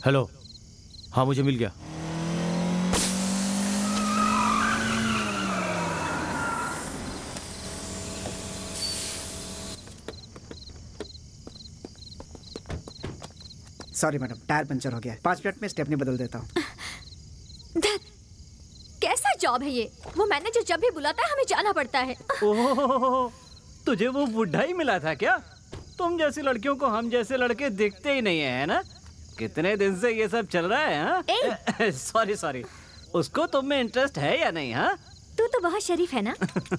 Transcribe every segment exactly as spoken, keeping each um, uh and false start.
Hello, हाँ मुझे मिल गया। सॉरी मैडम, टायर पंचर हो गया है। पाँच मिनट में स्टेपनी बदल देता हूँ। कैसा जॉब है ये? वो मैनेजर जब भी बुलाता है हमें जाना पड़ता है। ओह, तुझे वो बुढ़ा ही मिला था क्या? तुम जैसी लड़कियों को हम जैसे लड़के देखते ही नहीं है ना? कितने दिन से ये सब चल रहा है? हाँ? सॉरी सॉरी, उसको तुम में इंटरेस्ट है या नहीं? हाँ, तू तो बहुत शरीफ है ना।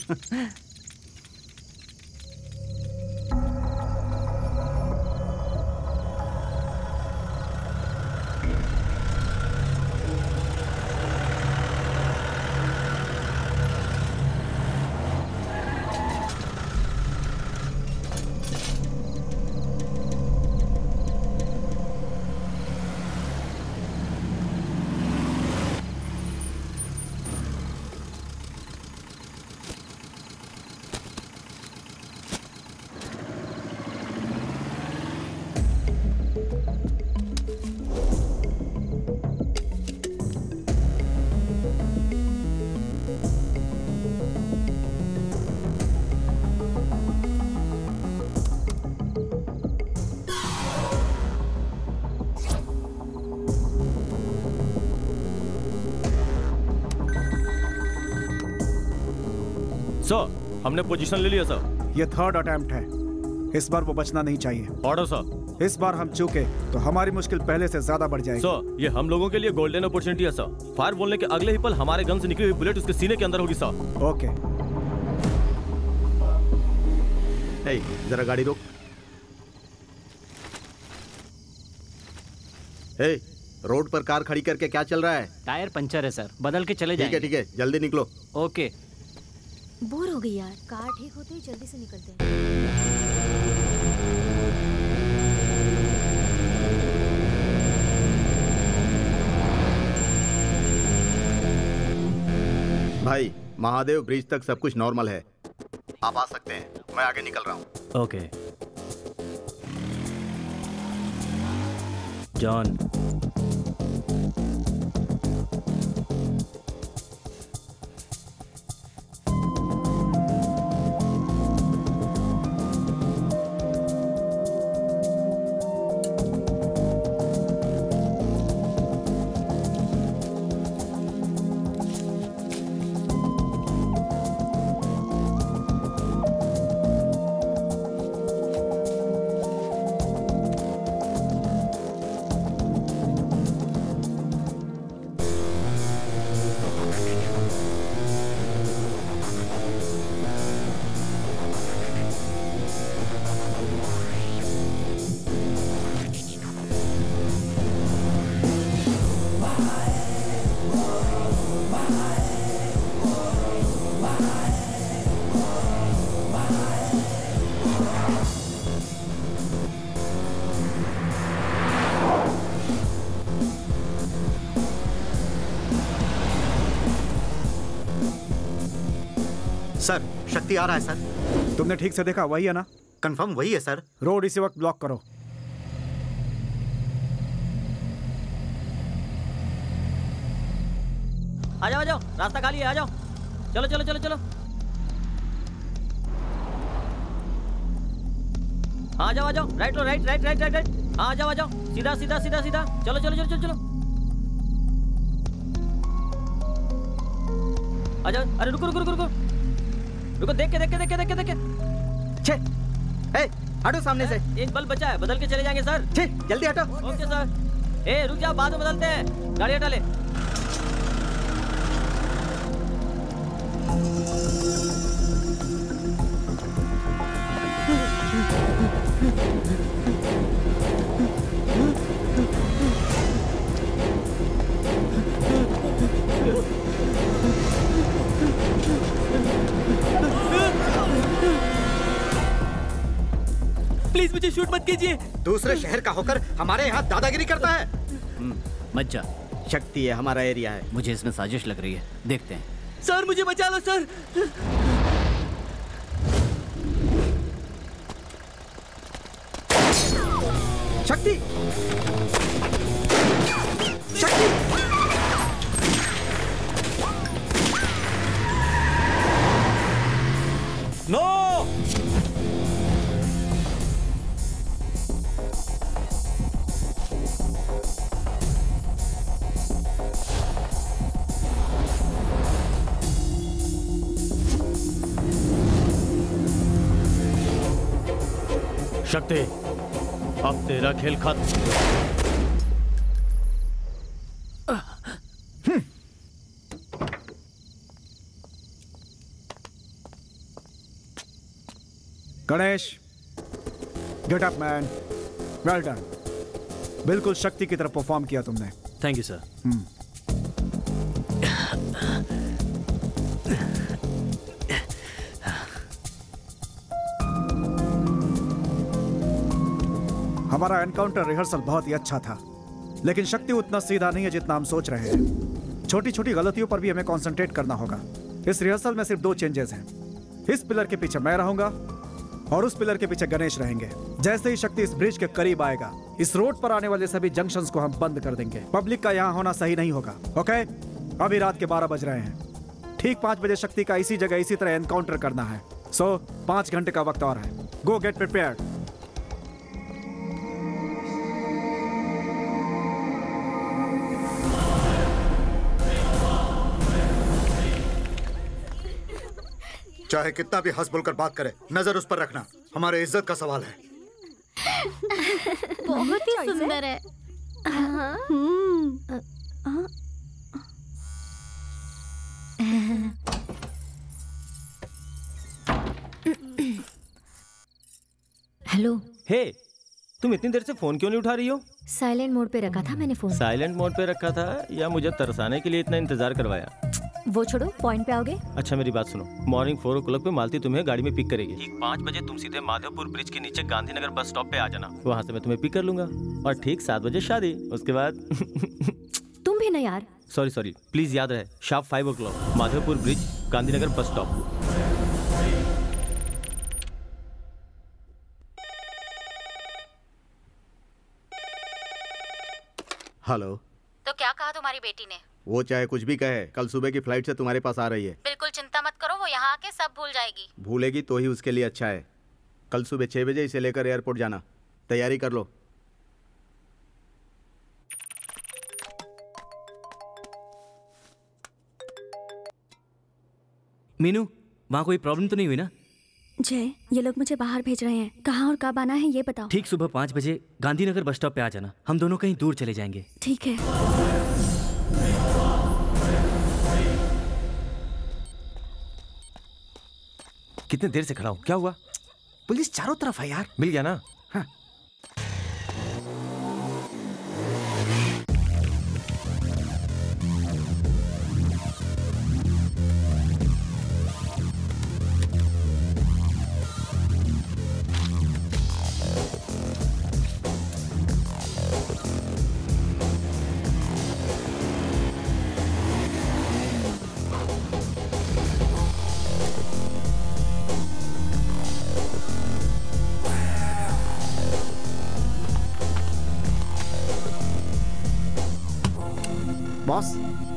सर, हमने पोजीशन ले लिया सर। ये थर्ड अटेम्प्ट है, इस बार वो बचना नहीं चाहिए। Order sir. इस बार हम चूके तो हमारी मुश्किल पहले से ज्यादा बढ़ जाएगी। सर, ये हम लोगों के लिए गोल्डन अपॉर्चुनिटी है सर। फायर बोलने के अगले ही पल हमारे गन से निकली हुई बुलेट उसके सीने के अंदर होगी सर। ओके। हे, जरा गाड़ी रोक। हे, रोड पर कार खड़ी करके क्या चल रहा है? टायर पंचर है सर, बदल के चले जाएंगे। ठीक है ठीक है, जल्दी निकलो। ओके। बोर हो गई यार, कार ठीक होते ही जल्दी से निकलते हैं। भाई, महादेव ब्रिज तक सब कुछ नॉर्मल है, आप आ सकते हैं। मैं आगे निकल रहा हूँ। ओके। जॉन, सर, शक्ति आ रहा है सर। तुमने ठीक से देखा? वही है ना? कंफर्म वही है सर। रोड इसी वक्त ब्लॉक करो। आ जाओ आ जाओ, रास्ता खाली है, आ जाओ। चलो चलो चलो चलो। हाँ, आ जाओ आ जाओ, राइट लो, right right right right right. हाँ, आ जाओ आ जाओ, सीधा सीधा सीधा सीधा। चलो चलो चलो चलो चलो। आ जाओ। अरे रुको रुको रुको रुको रुको, देख के देख के देख के देख के देख के। छे, ए, हटो सामने से। एक बल्ब बचा है, बदल के चले जाएंगे सर। छे, जल्दी हटो। Okay sir. ए रुक जाओ, बाद में बदलते हैं। गाड़ी हटा ले। प्लीज मुझे शूट मत कीजिए। दूसरे शहर का होकर हमारे यहाँ दादागिरी करता है। मत जा, शक्ति है, हमारा एरिया है। मुझे इसमें साजिश लग रही है, देखते हैं। सर मुझे बचा लो सर। शक्ति, नो शक्ति, अब तेरा खेल खत्म। Ganesh, get up man, well done. बिल्कुल शक्ति की तरफ परफॉर्म किया तुमने। Thank you sir. हमारा एनकाउंटर रिहर्सल बहुत ही अच्छा था, लेकिन शक्ति उतना सीधा नहीं है जितना हम सोच रहे हैं। छोटी छोटी गलतियों पर भी हमें कंसंट्रेट करना होगा। इस रिहर्सल में सिर्फ दो चेंजेस हैं। इस पिलर के पीछे मैं रहूंगा और उस पिलर के पीछे गणेश रहेंगे। जैसे ही शक्ति इस ब्रिज के करीब आएगा, इस रोड पर आने वाले सभी जंक्शंस को हम बंद कर देंगे। पब्लिक का यहाँ होना सही नहीं होगा। ओके, अभी रात के बारह बज रहे हैं। ठीक पाँच बजे शक्ति का इसी जगह इसी तरह एनकाउंटर करना है। सो पाँच घंटे का वक्त और है। Go get prepared. चाहे कितना भी हंस बोलकर बात करे, नजर उस पर रखना हमारे इज्जत का सवाल है। बहुत ही सुंदर है। हेलो। हे, तुम इतनी देर से फोन क्यों नहीं उठा रही हो? साइलेंट मोड पे रखा था मैंने फोन। साइलेंट मोड पे रखा था या मुझे तरसाने के लिए इतना इंतजार करवाया? वो छोड़ो, पॉइंट पे आओगे? अच्छा मेरी बात सुनो। मॉर्निंग फोर ओ क्लॉक पे मालती तुम्हें गाड़ी में पिक करेगी। ठीक पाँच बजे तुम सीधे माधवपुर ब्रिज के नीचे गांधीनगर बस स्टॉप पे आ जाना। वहाँ से मैं तुम्हें पिक कर लूंगा और ठीक सात बजे शादी। उसके बाद तुम भी ना यार। सॉरी सॉरी, प्लीज याद रहे, sharp five o'clock Madhavpur bridge, Gandhinagar bus stop. Hello. तो क्या कहा तुम्हारी बेटी ने? वो चाहे कुछ भी कहे, कल सुबह की फ्लाइट से तुम्हारे पास आ रही है। बिल्कुल चिंता मत करो, वो यहाँ आके सब भूल जाएगी। भूलेगी तो ही उसके लिए अच्छा है। कल सुबह छह बजे इसे लेकर एयरपोर्ट जाना। तैयारी कर लो। मीनू, वहाँ कोई प्रॉब्लम तो नहीं हुई ना? जय, ये लोग मुझे बाहर भेज रहे हैं। कहाँ और कब आना है ये बताओ। ठीक सुबह पाँच बजे गांधीनगर बस स्टॉप पे आ जाना। हम दोनों कहीं दूर चले जाएंगे। ठीक है। कितने देर से खड़ा हूँ, क्या हुआ? पुलिस चारों तरफ है यार। मिल गया ना? हाँ। बॉस,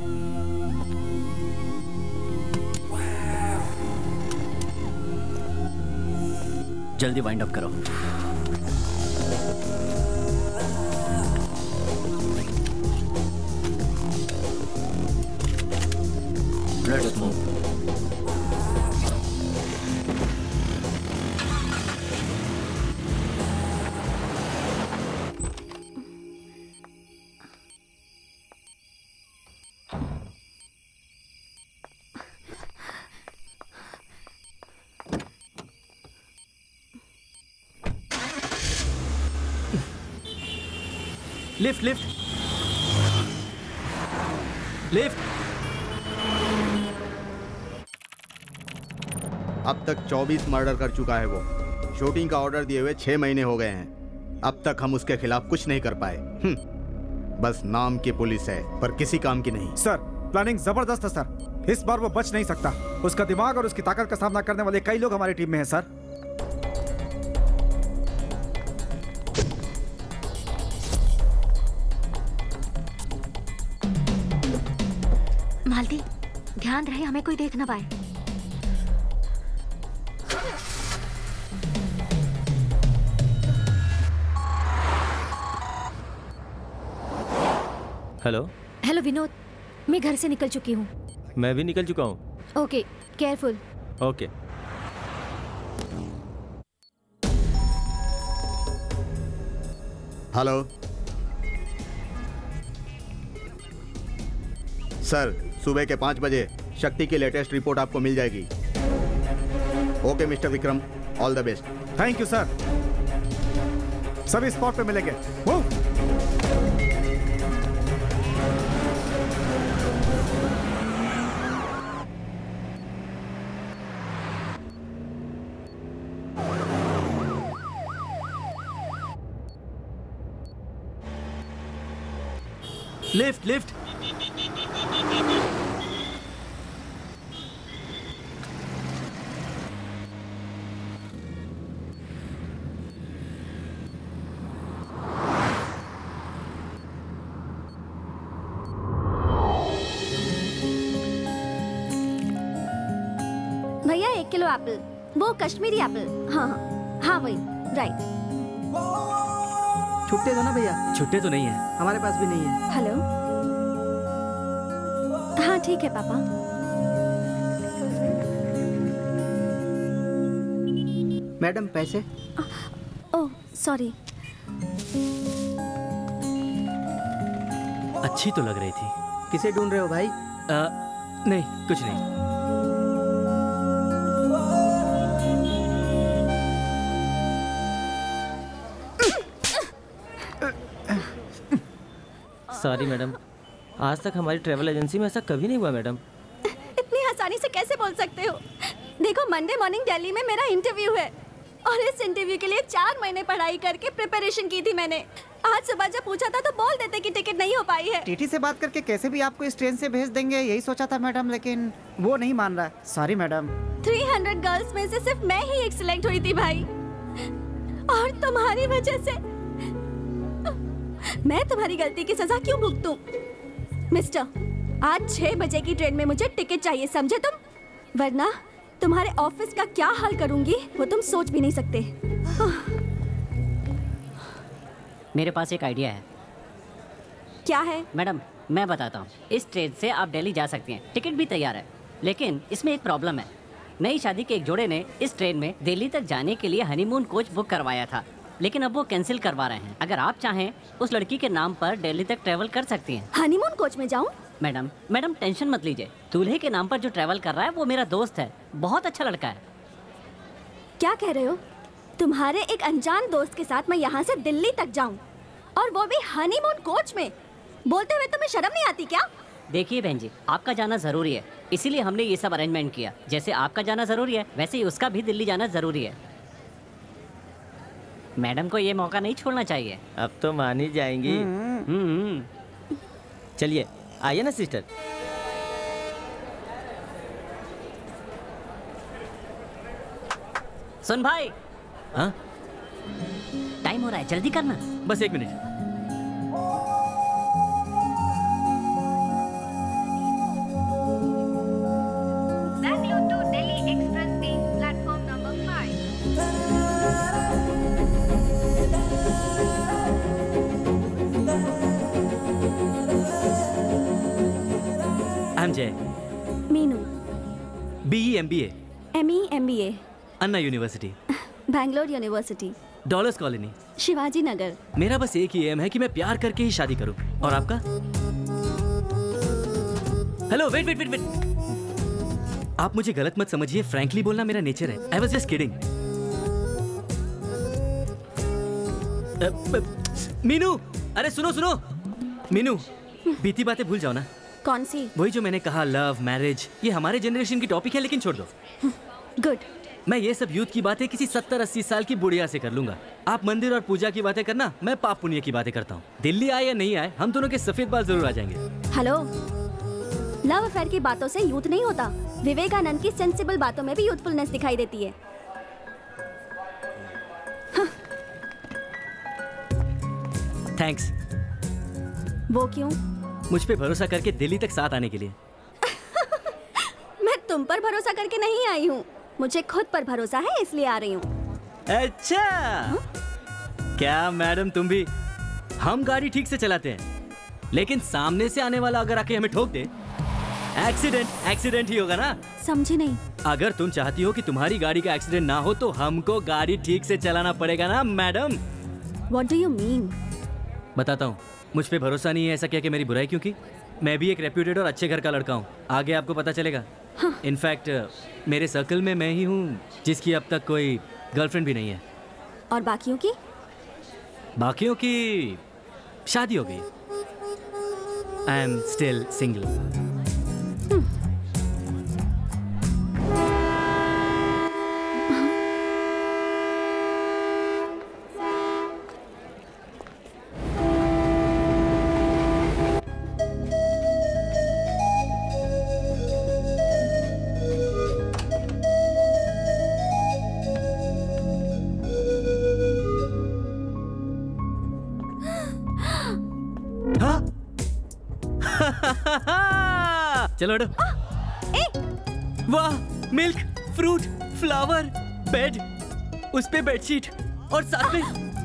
जल्दी वाइंड अप करो। Let's move. Lift lift lift. अब तक चौबीस मर्डर कर चुका है वो। शूटिंग का ऑर्डर दिए हुए छह महीने हो गए हैं। अब तक हम उसके खिलाफ कुछ नहीं कर पाए। बस नाम की पुलिस है, पर किसी काम की नहीं। सर, प्लानिंग जबरदस्त है सर। इस बार वो बच नहीं सकता। उसका दिमाग और उसकी ताकत का सामना करने वाले कई लोग हमारी टीम में हैं सर। ध्यान रहे हमें कोई देख ना पाए। हेलो हेलो विनोद, मैं घर से निकल चुकी हूँ। मैं भी निकल चुका हूँ। Okay, careful. Okay. Hello sir, सुबह के पाँच बजे शक्ति की लेटेस्ट रिपोर्ट आपको मिल जाएगी। Okay mister Vikram, all the best. Thank you sir. सभी स्पॉट पे मिलेंगे। मूव। Lift lift. भैया एक किलो एप्पल, वो कश्मीरी एप्पल। हाँ हाँ हाँ वही, राइट। छुट्टे दो ना भैया। छुट्टे तो नहीं है, हमारे पास भी नहीं है। हेलो। हाँ ठीक है पापा। मैडम पैसे। Oh sorry. अच्छी तो लग रही थी। किसे ढूंढ रहे हो भाई? आ, नहीं कुछ नहीं। सॉरी मैडम, आज तक हमारी ट्रैवल एजेंसी में ऐसा कभी नहीं हुआ मैडम। इतनी आसानी से कैसे बोल सकते हो? देखो मंडे मॉर्निंग दिल्ली में मेरा इंटरव्यू है और इस इंटरव्यू के लिए चार महीने पढ़ाई करके प्रिपरेशन की थी मैंने। आज सुबह जब पूछा था तो बोल देते कि टिकट नहीं हो पाई है। टीटी से बात करके कैसे भी आपको इस ट्रेन से भेज देंगे यही सोचा था मैडम, लेकिन वो नहीं मान रहा। Sorry madam. तीन सौ गर्ल्स में से सिर्फ मैं ही एक सिलेक्ट हुई थी भाई, और तुम्हारी वजह से मैं तुम्हारी गलती की सजा क्यों भुगतूं? मिस्टर, आज छह बजे की ट्रेन में मुझे टिकट चाहिए, समझे तुम? वरना तुम्हारे ऑफिस का क्या हाल करूंगी वो तुम सोच भी नहीं सकते। मेरे पास एक आइडिया है। क्या है? मैडम मैं बताता हूँ। इस ट्रेन से आप दिल्ली जा सकती हैं, टिकट भी तैयार है, लेकिन इसमें एक प्रॉब्लम है। नई शादी के एक जोड़े ने इस ट्रेन में दिल्ली तक जाने के लिए हनीमून कोच बुक करवाया था, लेकिन अब वो कैंसिल करवा रहे हैं। अगर आप चाहें उस लड़की के नाम पर दिल्ली तक ट्रेवल कर सकती हैं। हनीमून कोच में जाऊं? मैडम मैडम टेंशन मत लीजिए, दूल्हे के नाम पर जो ट्रेवल कर रहा है वो मेरा दोस्त है, बहुत अच्छा लड़का है। क्या कह रहे हो? तुम्हारे एक अनजान दोस्त के साथ मैं यहाँ से दिल्ली तक जाऊँ, और वो भी हनीमून कोच में? बोलते हुए तुम्हें शर्म नहीं आती क्या? देखिए बहन जी, आपका जाना जरूरी है, इसीलिए हमने ये सब अरेंजमेंट किया। जैसे आपका जाना जरूरी है वैसे ही उसका भी दिल्ली जाना जरूरी है। मैडम को ये मौका नहीं छोड़ना चाहिए। अब तो मान ही जाएंगी। चलिए आइए ना सिस्टर। सुन भाई। हाँ टाइम हो रहा है, जल्दी करना। बस एक minute. Bangalore to Delhi Express B, platform number five. I'm Jay. Meenu. B E M B A. M E M B A. Anna university. Bangalore university. Dollars colony. Shivaji Nagar. मेरा बस एक ही एम है कि मैं प्यार करके ही शादी करूं। और आपका? Hello wait wait wait wait आप मुझे गलत मत समझिए, फ्रैंकली बोलना मेरा नेचर है। I was just kidding. Meenu, अरे सुनो सुनो मीनू, बीती बातें भूल जाओ ना। कौन सी? वही जो मैंने कहा, लव मैरिज, ये हमारे जनरेशन की टॉपिक है, लेकिन छोड़ दो। गुड। मैं ये सब यूथ की बातें किसी सत्तर अस्सी साल की बुढ़िया से कर लूंगा। आप मंदिर और पूजा की बातें करना, मैं पाप पुण्य की बातें करता हूँ। दिल्ली आए या नहीं आए, हम दोनों के सफेद बाल जरूर आ जाएंगे। हेलो, लव अफेयर की बातों से यूथ नहीं होता। विवेकानंद की सेंसिबल बातों में भी यूथफुलनेस दिखाई देती है। थैंक्स। वो क्यों? मुझ पे भरोसा करके दिल्ली तक साथ आने के लिए। तुम पर भरोसा करके नहीं आई हूँ, मुझे खुद पर भरोसा है इसलिए आ रही हूँ। अच्छा हा? क्या मैडम तुम भी? हम गाड़ी ठीक से चलाते हैं, लेकिन सामने से आने वाला अगर आके हमें ठोक दे, एक्सीडेंट एक्सीडेंट ही होगा ना। समझी नहीं। अगर तुम चाहती हो कि तुम्हारी गाड़ी का एक्सीडेंट ना हो तो हमको गाड़ी ठीक से चलाना पड़ेगा ना madam. What do you mean? बताता हूँ, मुझ पे भरोसा नहीं है ऐसा क्या कि मेरी बुराई क्यों की? मैं भी एक रेप्यूटेड और अच्छे घर का लड़का हूँ, आगे आपको पता चलेगा। हाँ। इनफैक्ट मेरे सर्कल में मैं ही हूँ जिसकी अब तक कोई गर्लफ्रेंड भी नहीं है। और बाकियों की? बाकियों की शादी हो गई। I am still single. चलो हटो। वाह, मिल्क, फ्रूट, फ्लावर, बेड, उस पे बेडशीट और साथ में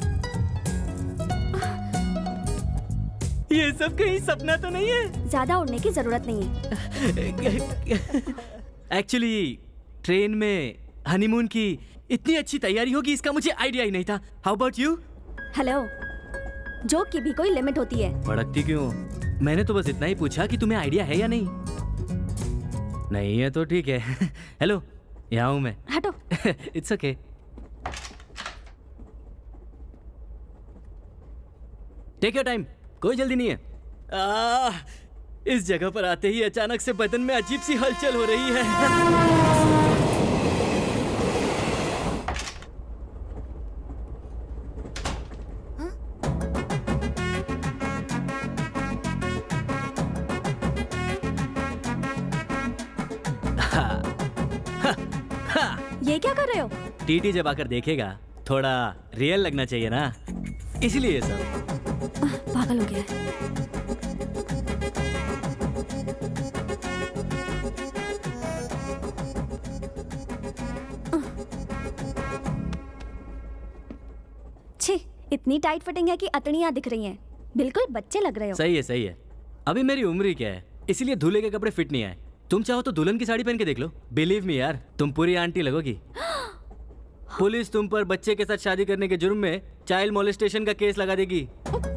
ये सब कहीं सपना तो नहीं है? ज्यादा उड़ने की जरूरत नहीं है। एक्चुअली ट्रेन में हनीमून की इतनी अच्छी तैयारी होगी इसका मुझे आइडिया ही नहीं था। How about you? Hello, joke की भी कोई लिमिट होती है। भड़कती क्यों? मैंने तो बस इतना ही पूछा कि तुम्हें आइडिया है या नहीं। नहीं है तो ठीक है। हेलो, यहाँ हूँ मैं। हटो। It's okay. Take your time, कोई जल्दी नहीं है। आ, इस जगह पर आते ही अचानक से बदन में अजीब सी हलचल हो रही है। ये क्या कर रहे हो? टीटी जब आकर देखेगा थोड़ा रियल लगना चाहिए ना, इसलिए ये सब। पागल हो गया है। छी, इतनी टाइट फिटिंग है कि अतड़ियां दिख रही हैं। बिल्कुल बच्चे लग रहे हो। सही है सही है। अभी मेरी उम्र ही क्या है, इसीलिए दूल्हे के कपड़े फिट नहीं आए। तुम चाहो तो दुल्हन की साड़ी पहन के देख लो। बिलीव मी यार, तुम पूरी आंटी लगोगी। पुलिस तुम पर बच्चे के साथ शादी करने के जुर्म में चाइल्ड मोलेस्टेशन का केस लगा देगी।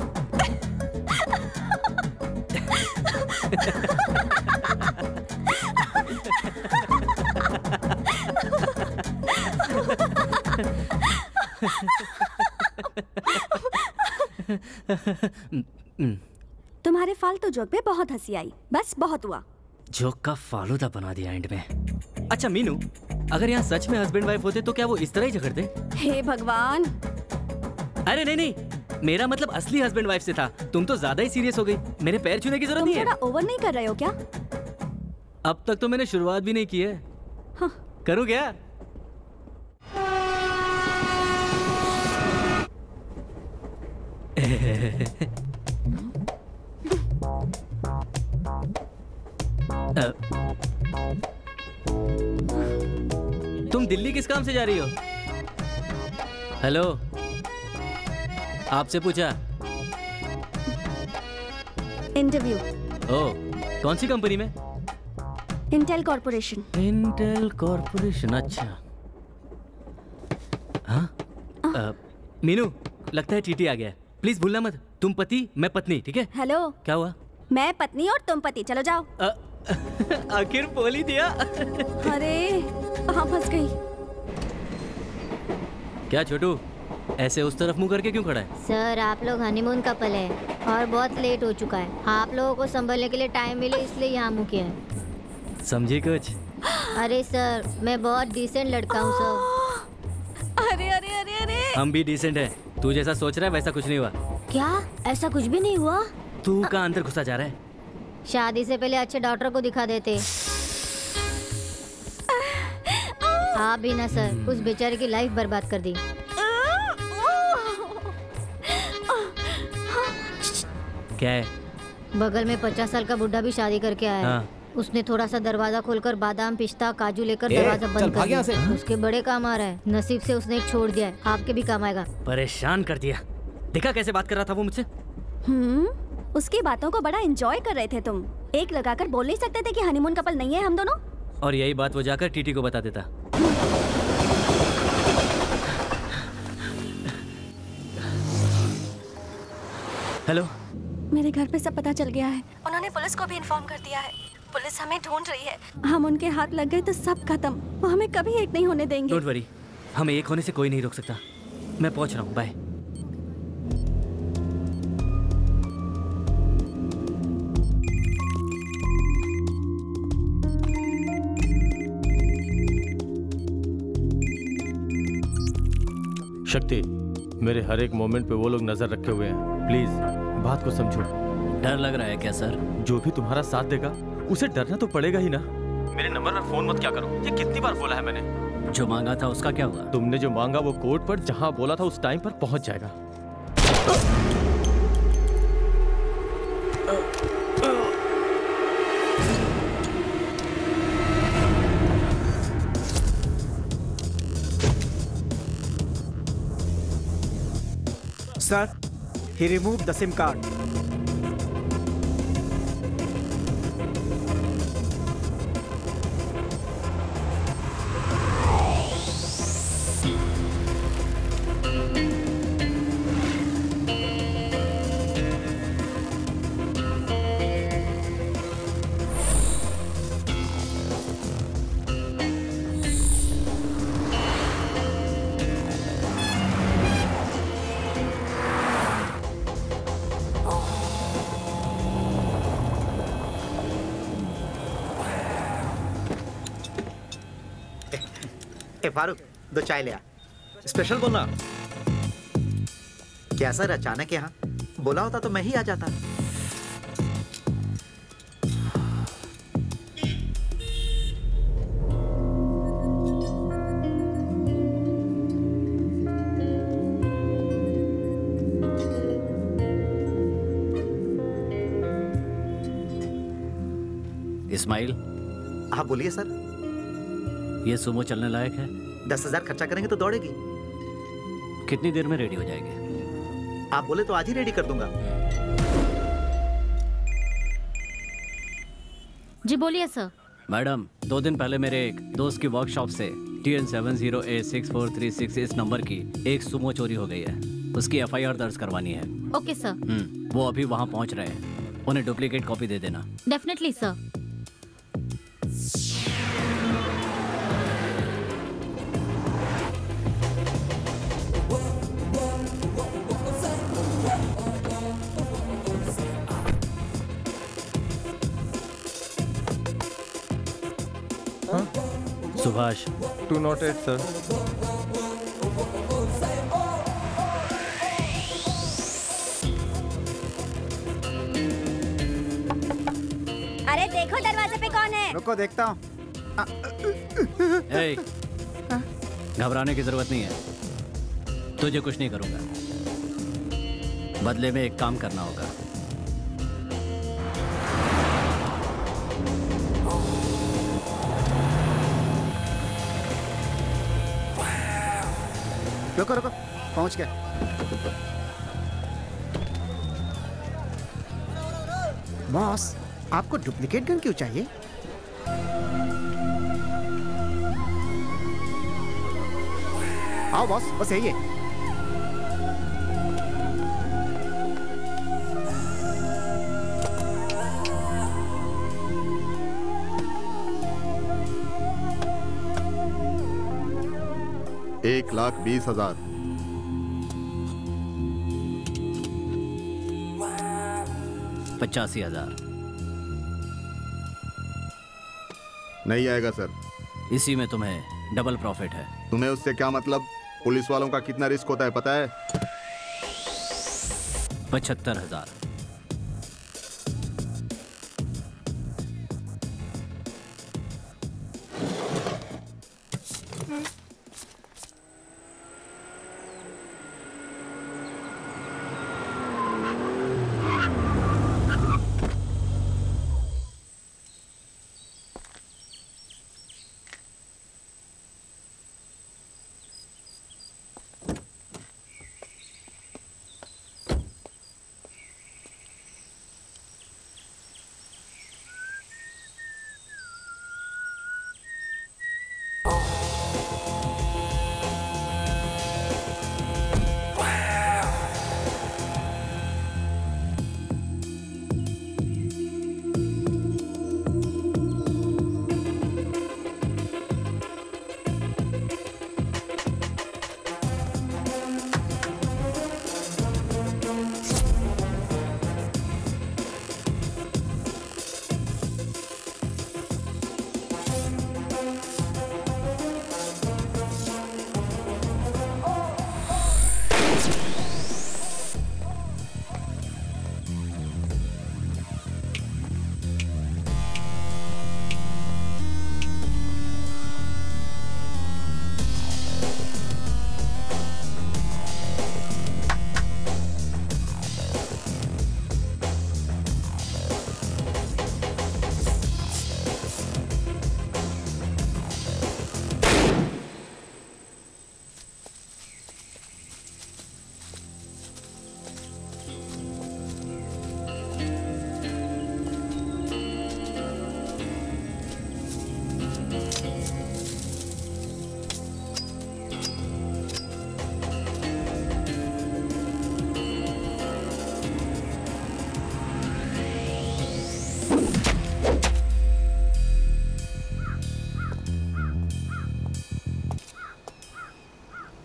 तुम्हारे फालतू जोक पे बहुत हंसी आई, बस बहुत हुआ। जोक का फालूदा बना दिया एंड में। अच्छा मीनू, अगर यहाँ सच में हस्बैंड वाइफ होते तो क्या वो इस तरह ही झगड़ते? हे भगवान। अरे नहीं नहीं, मेरा मतलब असली हस्बैंड वाइफ से था। तुम तो ज्यादा ही सीरियस हो गई। मेरे पैर छूने की जरूरत नहीं है। तुम थोड़ा ओवर नहीं कर रहे हो क्या? अब तक तो मैंने शुरुआत भी नहीं की है। हाँ। करूँ क्या? तुम दिल्ली किस काम से जा रही हो? हेलो, आपसे पूछा। इंटरव्यू। ओह, कौन सी कंपनी में? Intel corporation. इंटेल कॉर्पोरेशन, अच्छा। हाँ, मीनू, लगता है टीटी आ गया। प्लीज भूलना मत, तुम पति मैं पत्नी, ठीक है? हेलो, क्या हुआ? मैं पत्नी और तुम पति, चलो जाओ। आखिर बोल ही दिया। अरे कहाँ फंस गई? क्या छोटू, ऐसे उस तरफ मुंह करके क्यों खड़ा है? सर, आप लोग हनीमून कपल है और बहुत लेट हो चुका है। आप लोगों को संभलने के लिए टाइम मिले इसलिए यहाँ मुँह किया है। समझी कुछ? अरे सर, मैं बहुत डिसेंट लड़का हूँ सर। अरे अरे अरे अरे हम भी डिसेंट है। तू जैसा सोच रहा है वैसा कुछ नहीं हुआ। क्या? ऐसा कुछ भी नहीं हुआ? तू कहाँ अंदर घुसा जा रहा है? शादी से पहले अच्छे डॉक्टर को दिखा देते। आप भी ना सर, उस बेचारे की लाइफ बर्बाद कर दी। क्या है? बगल में पचास साल का बुढ़ा भी शादी करके आया। हाँ। उसने थोड़ा सा दरवाजा खोलकर बादाम पिस्ता काजू लेकर ए, दरवाजा चल, बंद कर भाग यहाँ दिया। से। उसके बड़े काम आ रहा है। नसीब से उसने एक छोड़ दिया है, आपके भी काम आएगा। परेशान कर दिया। देखा कैसे बात कर रहा था वो मुझसे? हम्म, उसकी बातों को बड़ा एंजॉय कर रहे थे तुम। एक लगाकर बोल नहीं सकते थे कि हनीमून कपल नहीं है हम दोनों? और यही बात वो जाकर टीटी को बता देता। हेलो, मेरे घर पे सब पता चल गया है। उन्होंने पुलिस को भी इन्फॉर्म कर दिया है। पुलिस हमें ढूंढ रही है। हम उनके हाथ लग गए तो सब खत्म। वो हमें कभी एक नहीं होने देंगे। डोंट वरी, हमें एक होने से कोई नहीं रोक सकता। मैं पहुंच रहा हूँ, बाय। शक्ति, मेरे हर एक मोमेंट पे वो लोग नजर रखे हुए हैं। प्लीज बात को समझो। डर लग रहा है क्या सर? जो भी तुम्हारा साथ देगा उसे डरना तो पड़ेगा ही ना। मेरे नंबर पर फोन मत क्या करो। ये कितनी बार बोला है मैंने? जो मांगा था उसका क्या हुआ? तुमने जो मांगा वो कोर्ट पर जहां बोला था उस टाइम पर पहुंच जाएगा। Sir, he removed the SIM card. Farooq, दो चाय ले आ। स्पेशल बोलना। क्या सर अचानक यहाँ? बोला होता तो मैं ही आ जाता। इस्माइल। हाँ बोलिए सर। ये सुमो चलने लायक है? दस हजार खर्चा करेंगे तो दौड़ेगी। कितनी देर में रेडी हो जाएगी? आप बोले तो आज ही रेडी कर दूंगा। जी बोलिए सर। मैडम, दो दिन पहले मेरे एक दोस्त की वर्कशॉप से T N seven zero eight six four three six इस नंबर की एक सुमो चोरी हो गई है। उसकी एफ आई आर दर्ज करवानी है। Okay sir. हम्म, वो अभी वहाँ पहुँच रहे हैं। उन्हें डुप्लीकेट कॉपी दे देना। Definitely sir. Subhash. Two not eight sir. अरे देखो दरवाजे पे कौन है? रुको देखता हूँ। ए, घबराने की जरूरत नहीं है। तुझे कुछ नहीं करूंगा। बदले में एक काम करना होगा। रुको रुको, पहुंच गए। बॉस, आपको डुप्लीकेट गन क्यों चाहिए? आओ बॉस, बस यही है। एक लाख बीस हजार। पचासी हजार। नहीं आएगा सर। इसी में तुम्हें डबल प्रॉफिट है। तुम्हें उससे क्या मतलब? पुलिस वालों का कितना रिस्क होता है पता है? पचहत्तर हजार।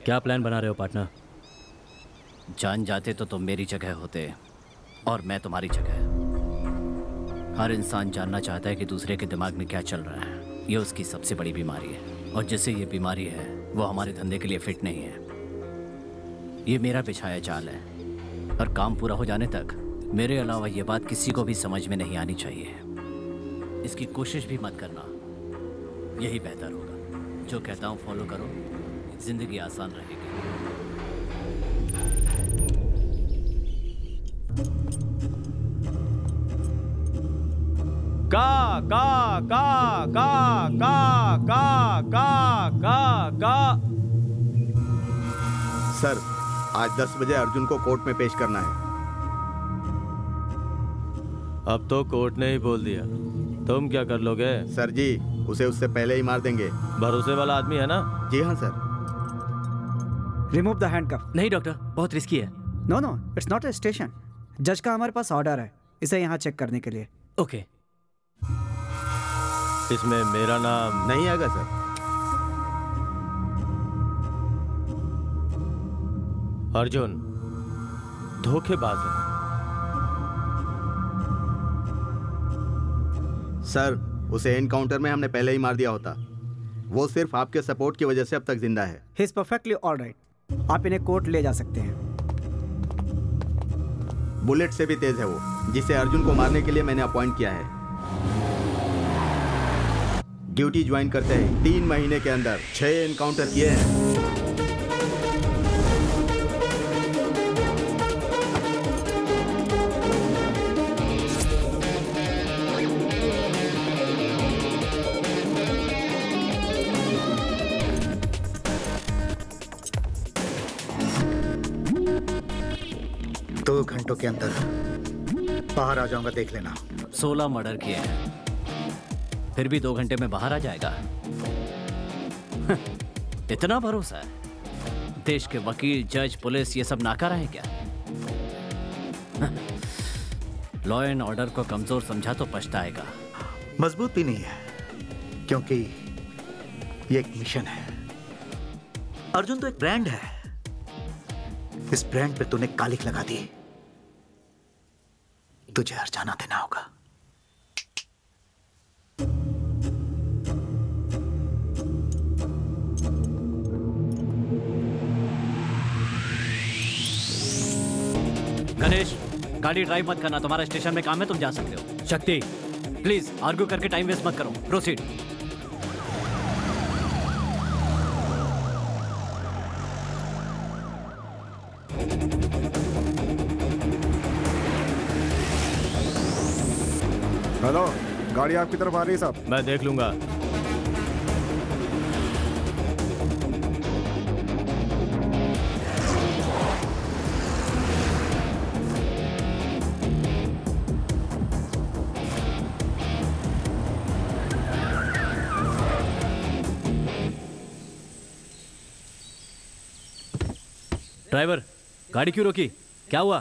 क्या प्लान बना रहे हो पार्टनर? जान जाते तो तुम मेरी जगह होते और मैं तुम्हारी जगह। हर इंसान जानना चाहता है कि दूसरे के दिमाग में क्या चल रहा है। ये उसकी सबसे बड़ी बीमारी है और जिसे ये बीमारी है वो हमारे धंधे के लिए फिट नहीं है। ये मेरा बिछाया जाल है और काम पूरा हो जाने तक मेरे अलावा ये बात किसी को भी समझ में नहीं आनी चाहिए। इसकी कोशिश भी मत करना, यही बेहतर होगा। जो कहता हूँ फॉलो करो, जिंदगी आसान रहेगी। का का का का का का का का का सर, आज दस बजे अर्जुन को कोर्ट में पेश करना है। अब तो कोर्ट ने ही बोल दिया, तुम क्या कर लोगे? सर जी, उसे उससे पहले ही मार देंगे। भरोसे वाला आदमी है ना? जी हाँ सर। Remove the handcuff. नहीं डॉक्टर, बहुत रिस्की है। No no, it's not a station. जज का हमारे पास ऑर्डर है इसे यहाँ चेक करने के लिए। ओके। इसमें मेरा नाम नहीं आएगा सर। अर्जुन धोखेबाज है। सर, उसे एनकाउंटर में हमने पहले ही मार दिया होता। वो सिर्फ आपके सपोर्ट की वजह से अब तक जिंदा है। He is perfectly alright. आप इन्हें कोर्ट ले जा सकते हैं। बुलेट से भी तेज है वो, जिसे अर्जुन को मारने के लिए मैंने अपॉइंट किया है। ड्यूटी ज्वाइन करते हैं तीन महीने के अंदर छह एनकाउंटर किए हैं। दो घंटों के अंदर बाहर आ जाऊंगा, देख लेना। सोलह मर्डर किए हैं, फिर भी दो घंटे में बाहर आ जाएगा? इतना भरोसा है? देश के वकील, जज, पुलिस ये सब नाकारा है क्या? लॉ एंड ऑर्डर को कमजोर समझा तो पछताएगा। मजबूत भी नहीं है, क्योंकि ये एक मिशन है। अर्जुन तो एक ब्रांड है, इस ब्रांड पे तूने कालिक लगा दी, तुझे हर्जाना देना होगा। गणेश, गाड़ी ड्राइव मत करना, तुम्हारा स्टेशन में काम है, तुम जा सकते हो। शक्ति, प्लीज आर्ग्यू करके टाइम वेस्ट मत करो, प्रोसीड। हेलो, गाड़ी आपकी तरफ आ रही है साहब। मैं देख लूंगा। ड्राइवर, गाड़ी क्यों रोकी? क्या हुआ?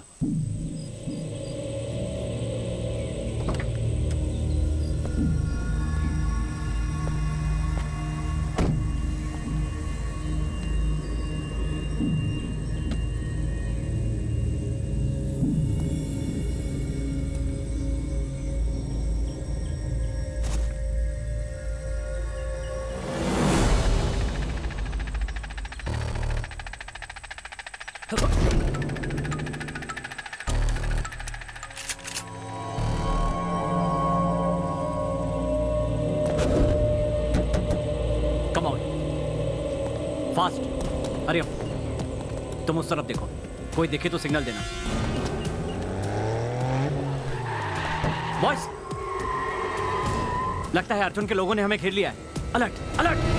फास्ट, अरे तुम उस तरफ देखो, कोई देखे तो सिग्नल देना। बॉयज, लगता है अर्जुन के लोगों ने हमें घेर लिया है। Alert, alert.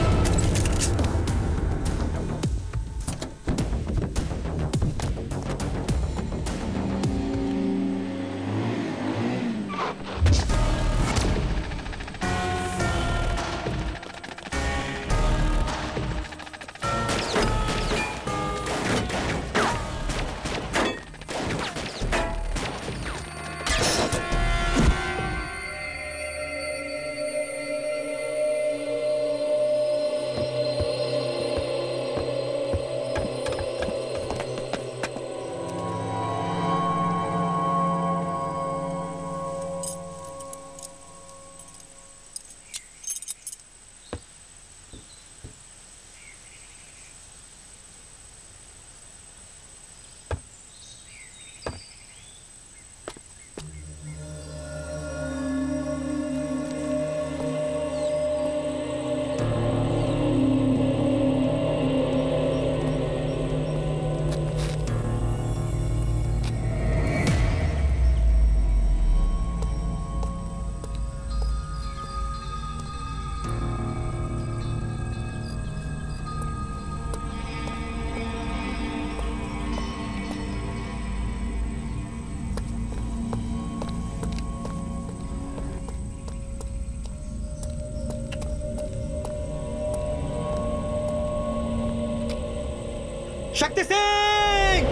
शक्ति सिंह!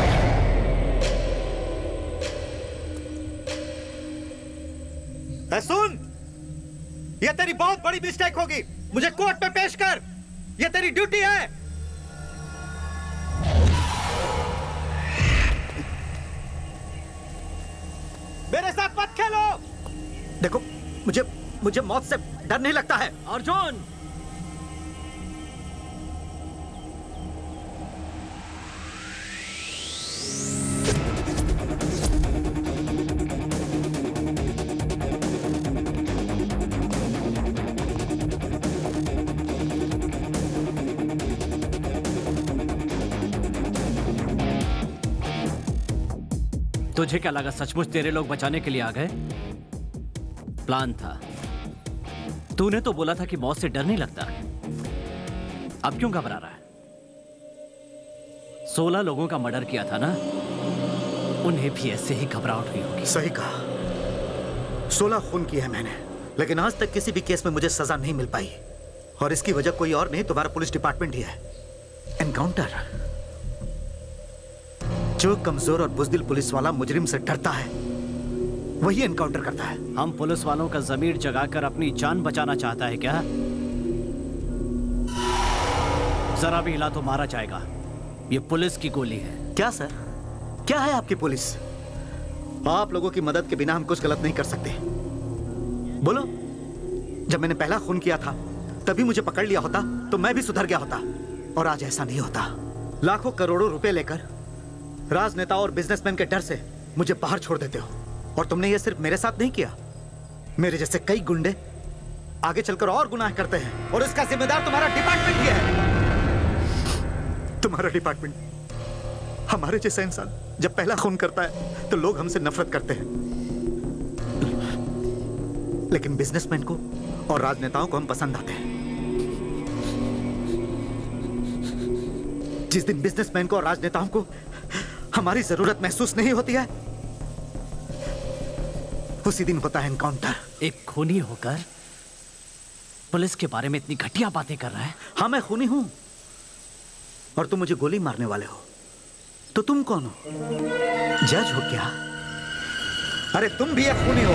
ए सुन, ये तेरी बहुत बड़ी मिस्टेक होगी। मुझे कोर्ट में पेश कर, ये तेरी ड्यूटी है। मेरे साथ मत खेलो। देखो, मुझे मुझे मौत से डर नहीं लगता है। अर्जुन! तुझे क्या लगा सचमुच तेरे लोग बचाने के लिए आ गए? प्लान था। तूने तो बोला था कि मौत से डर नहीं लगता। अब क्यों घबरा रहा है? सोलह लोगों का मर्डर किया था ना, उन्हें भी ऐसे ही घबराहट हुई होगी। सही कहा। सोलह खून किए हैं मैंने, लेकिन आज तक किसी भी केस में मुझे सजा नहीं मिल पाई। और इसकी वजह कोई और नहीं, तुम्हारा पुलिस डिपार्टमेंट ही है। एनकाउंटर। जो कमजोर और बुजदिल पुलिस वाला मुजरिम से डरता है, वही एनकाउंटर करता है। हम पुलिस वालों का जमीर जगाकर अपनी जान बचाना चाहता है क्या? जरा भी हिला तो मारा जाएगा। ये पुलिस की गोली है। क्या सर? क्या है आपकी पुलिस? आप लोगों की मदद के बिना हम कुछ गलत नहीं कर सकते। बोलो, जब मैंने पहला खून किया था तभी मुझे पकड़ लिया होता तो मैं भी सुधर गया होता। और आज ऐसा नहीं होता। लाखों करोड़ों रुपए लेकर राजनेताओं और बिजनेसमैन के डर से मुझे बाहर छोड़ देते हो। और तुमने ये सिर्फ मेरे साथ नहीं किया, मेरे जैसे कई गुंडे आगे चलकर और गुनाह करते हैं, और इसका जिम्मेदार तुम्हारा डिपार्टमेंट ही है। तुम्हारा डिपार्टमेंट। हमारे जैसा इंसान जब पहला खून करता है तो लोग हमसे नफरत करते हैं, लेकिन बिजनेसमैन को और राजनेताओं को हम पसंद आते हैं। जिस दिन बिजनेसमैन को और राजनेताओं को हमारी जरूरत महसूस नहीं होती है, उसी दिन होता है एनकाउंटर। एक खूनी होकर पुलिस के बारे में इतनी घटिया बातें कर रहा है। हाँ, मैं खूनी हूं और तुम मुझे गोली मारने वाले हो। तो तुम कौन हो? जज हो क्या? अरे तुम भी एक खूनी हो।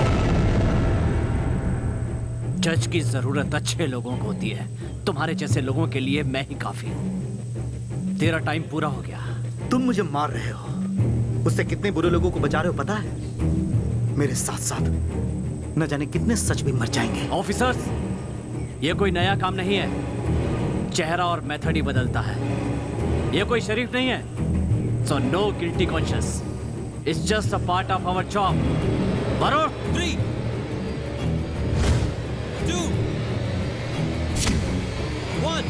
जज की जरूरत अच्छे लोगों को होती है। तुम्हारे जैसे लोगों के लिए मैं ही काफी हूं। तेरा टाइम पूरा हो गया। तुम मुझे मार रहे हो, उससे कितने बुरे लोगों को बचा रहे हो पता है? मेरे साथ साथ न जाने कितने सच भी मर जाएंगे। ऑफिसर्स, ये कोई नया काम नहीं है। चेहरा और मेथड ही बदलता है। ये कोई शरीफ नहीं है। So no guilty conscious. It's just a part of our job. Varun, three two one.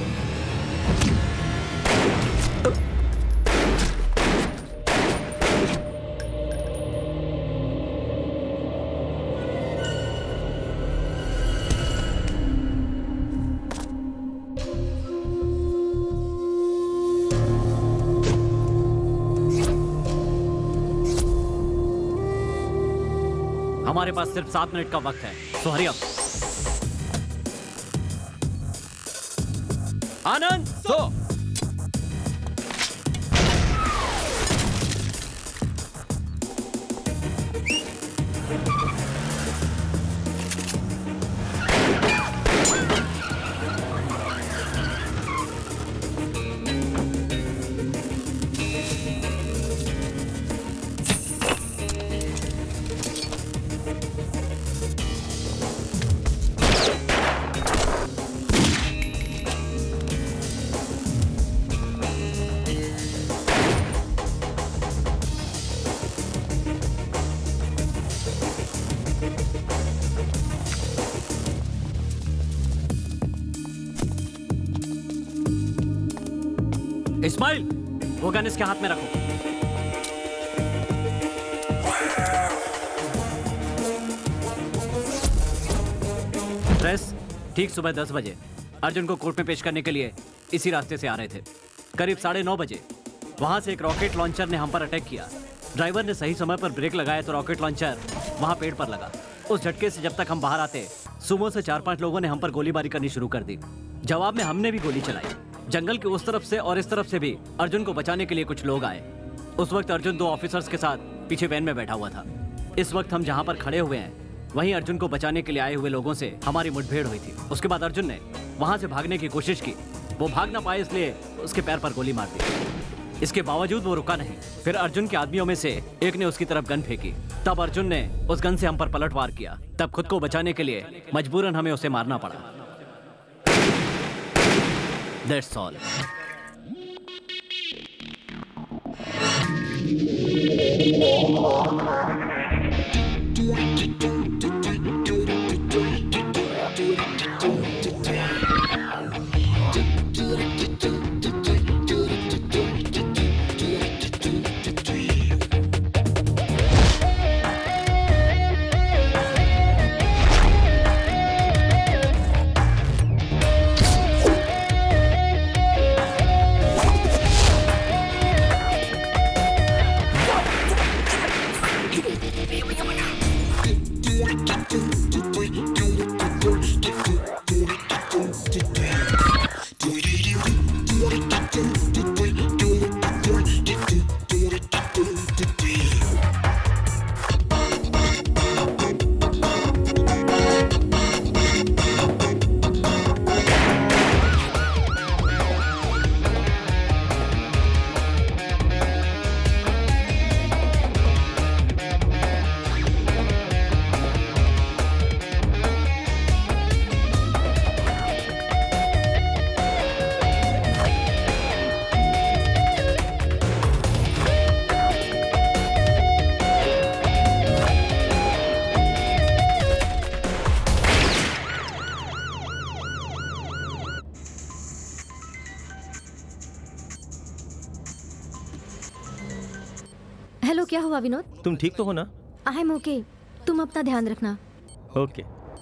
हमारे पास सिर्फ सात मिनट का वक्त है, सो हरी अप। आनंद, सो इस्माइल, वो गन इसके हाथ में रखो। प्रेस, ठीक सुबह दस बजे अर्जुन को कोर्ट में पेश करने के लिए इसी रास्ते से आ रहे थे। करीब साढ़े नौ बजे वहां से एक रॉकेट लॉन्चर ने हम पर अटैक किया। ड्राइवर ने सही समय पर ब्रेक लगाया तो रॉकेट लॉन्चर वहां पेड़ पर लगा। उस झटके से जब तक हम बाहर आते, सुबह से चार पांच लोगों ने हम पर गोलीबारी करनी शुरू कर दी। जवाब में हमने भी गोली चलाई। जंगल के उस तरफ से और इस तरफ से भी अर्जुन को बचाने के लिए कुछ लोग आए। उस वक्त अर्जुन दो ऑफिसर्स के साथ पीछे वैन में बैठा हुआ था। इस वक्त हम जहाँ पर खड़े हुए हैं वहीं अर्जुन को बचाने के लिए आए हुए लोगों से हमारी मुठभेड़ हुई थी। उसके बाद अर्जुन ने वहाँ से भागने की कोशिश की। वो भाग ना पाए इसलिए उसके पैर पर गोली मार दी। इसके बावजूद वो रुका नहीं। फिर अर्जुन के आदमियों में से एक ने उसकी तरफ गन फेंकी। तब अर्जुन ने उस गन से हम पर पलटवार किया। तब खुद को बचाने के लिए मजबूरन हमें उसे मारना पड़ा। That's all. हेलो, क्या हुआ विनोद? तुम ठीक तो हो ना? I am okay. तुम अपना ध्यान रखना। ओके।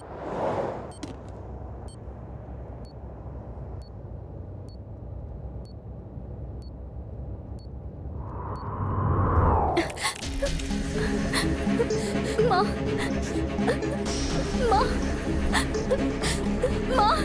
माँ, माँ, माँ।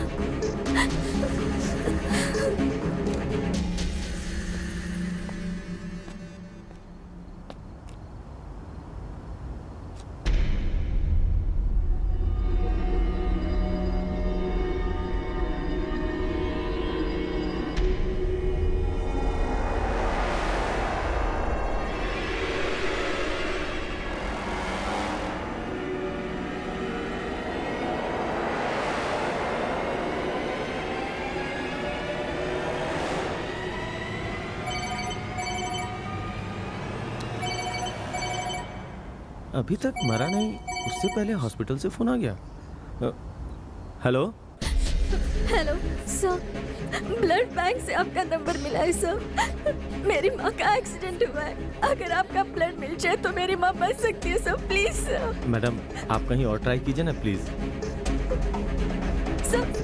अभी तक मरा नहीं, उससे पहले हॉस्पिटल से फोन आ गया। Hello hello sir, blood bank से आपका नंबर मिला है सर। मेरी माँ का एक्सीडेंट हुआ है। अगर आपका ब्लड मिल जाए तो मेरी माँ बच सकती है सर, प्लीज सर। मैडम, आप कहीं और ट्राई कीजिए ना please. Sir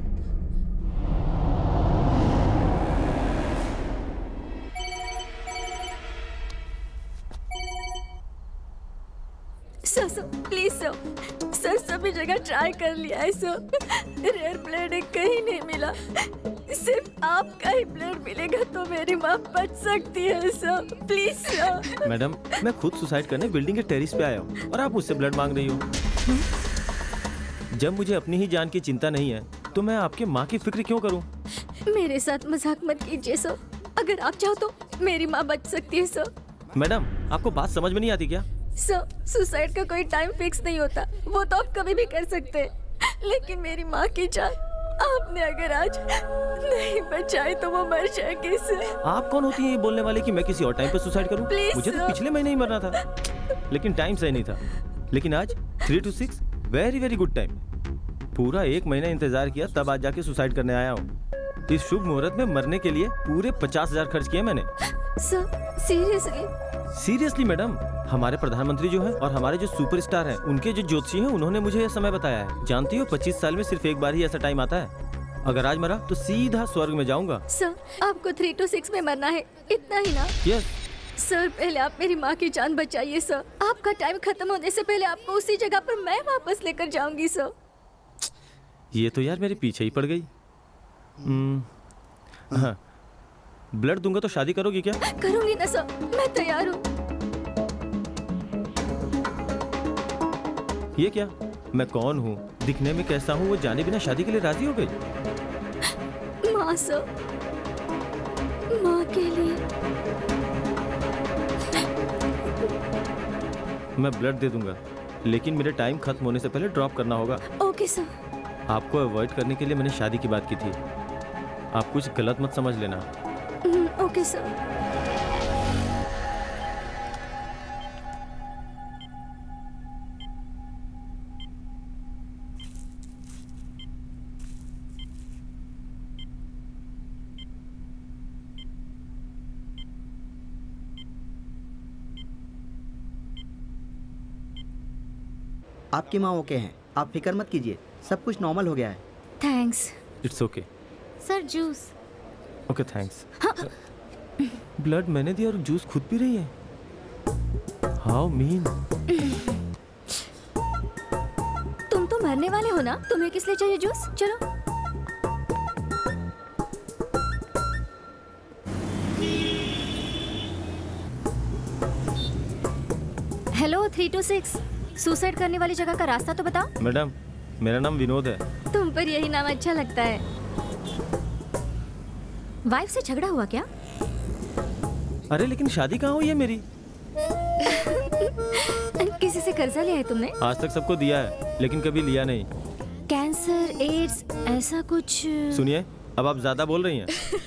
sir sir please sir, sir सभी जगह ट्राई कर लिया है सर, रेयर ब्लड कहीं नहीं मिला। सिर्फ आपका ही ब्लड मिलेगा तो मेरी माँ बच सकती है सर, प्लीज सर। मैडम, मैं खुद सुसाइड करने बिल्डिंग के टेरिस पे आया हूँ और आप मुझसे ब्लड मांग रही हो। जब मुझे अपनी ही जान की चिंता नहीं है तो मैं आपके माँ की फिक्र क्यों करूँ? मेरे साथ मजाक मत कीजिए सर। अगर आप चाहो तो मेरी माँ बच सकती है सर। मैडम, आपको बात समझ में नहीं आती क्या? सर, सुसाइड का कोई टाइम फिक्स नहीं होता, वो तो आप कभी भी कर सकते हैं। लेकिन मेरी माँ की जान आपने अगर आज नहीं बचाई तो वो मर जाएगी सर। आप कौन होती हैं ये बोलने वाले कि मैं किसी और टाइम पे सुसाइड करूं? मुझे तो पिछले महीने ही मरना था, लेकिन टाइम सही नहीं था। लेकिन आज three two six very very good time. पूरा एक महीना इंतजार किया तब आज जाके सुसाइड करने आया हूँ। इस शुभ मुहूर्त में मरने के लिए पूरे पचास हजार खर्च किए मैंने। Sir seriously? सीरियसली मैडम, हमारे प्रधानमंत्री जो हैं और हमारे जो सुपरस्टार हैं उनके जो ज्योतिषी हैं उन्होंने मुझे यह समय बताया है। जानती हो, पच्चीस साल में सिर्फ एक बार ही ऐसा टाइम आता है। अगर आज मरा तो सीधा स्वर्ग में जाऊंगा। सर, आपको थ्री टू सिक्स में मरना है, इतना ही ना? यस सर, पहले आप मेरी माँ की जान बचाइए सर। आपका टाइम खत्म होने से पहले आपको उसी जगह पर मैं वापस लेकर जाऊंगी सर। ये तो यार मेरे पीछे ही पड़ गई। हाँ, ब्लड दूंगा तो शादी करोगी क्या? करूंगी ना सर, मैं तैयार हूँ। ये क्या? मैं कौन हूँ, दिखने में कैसा हूँ, वो जाने बिना शादी के लिए राजी हो गई? माँ सर, माँ के लिए। मैं ब्लड दे दूंगा, लेकिन मेरे टाइम खत्म होने से पहले ड्रॉप करना होगा। Okay sir. आपको अवॉइड करने के लिए मैंने शादी की बात की थी, आप कुछ गलत मत समझ लेना। Okay sir. आपकी माँ ओके हैं, आप फिक्र मत कीजिए, सब कुछ नॉर्मल हो गया है। Thanks. It's okay. Sir juice. Okay thanks. Blood मैंने दिया और जूस खुद पी रही है। How mean. तुम तो मरने वाले हो ना, तुम्हें किस लिए चाहिए जूस? चलो। Hello three two six, suicide करने वाली जगह का रास्ता तो बताओ। मैडम, मेरा नाम विनोद है। तुम पर यही नाम अच्छा लगता है। वाइफ से झगड़ा हुआ क्या? अरे लेकिन शादी कहाँ हुई है मेरी? किसी से कर्जा लिया है तुमने? आज तक सबको दिया है, लेकिन कभी लिया नहीं। कैंसर, एड्स, ऐसा कुछ? सुनिए, अब आप ज्यादा बोल रही हैं।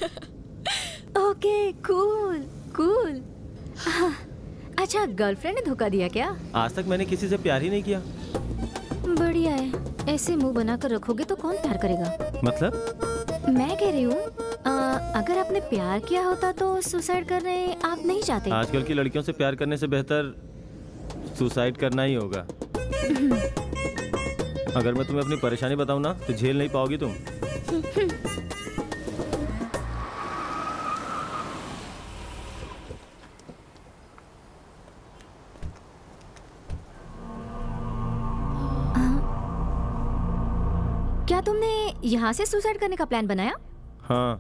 Okay, cool cool. अच्छा, गर्लफ्रेंड ने धोखा दिया क्या? आज तक मैंने किसी से प्यार ही नहीं किया। बढ़िया है, ऐसे मुंह बना कर रखोगे तो कौन प्यार करेगा? मतलब? मैं कह रही हूँ, अगर आपने प्यार किया होता तो सुसाइड करने आप नहीं चाहते। आजकल की लड़कियों से प्यार करने से बेहतर सुसाइड करना ही होगा। अगर मैं तुम्हें अपनी परेशानी बताऊं ना तो झेल नहीं पाओगी तुम। क्या तुमने यहाँ से सुसाइड करने का प्लान बनाया? हाँ।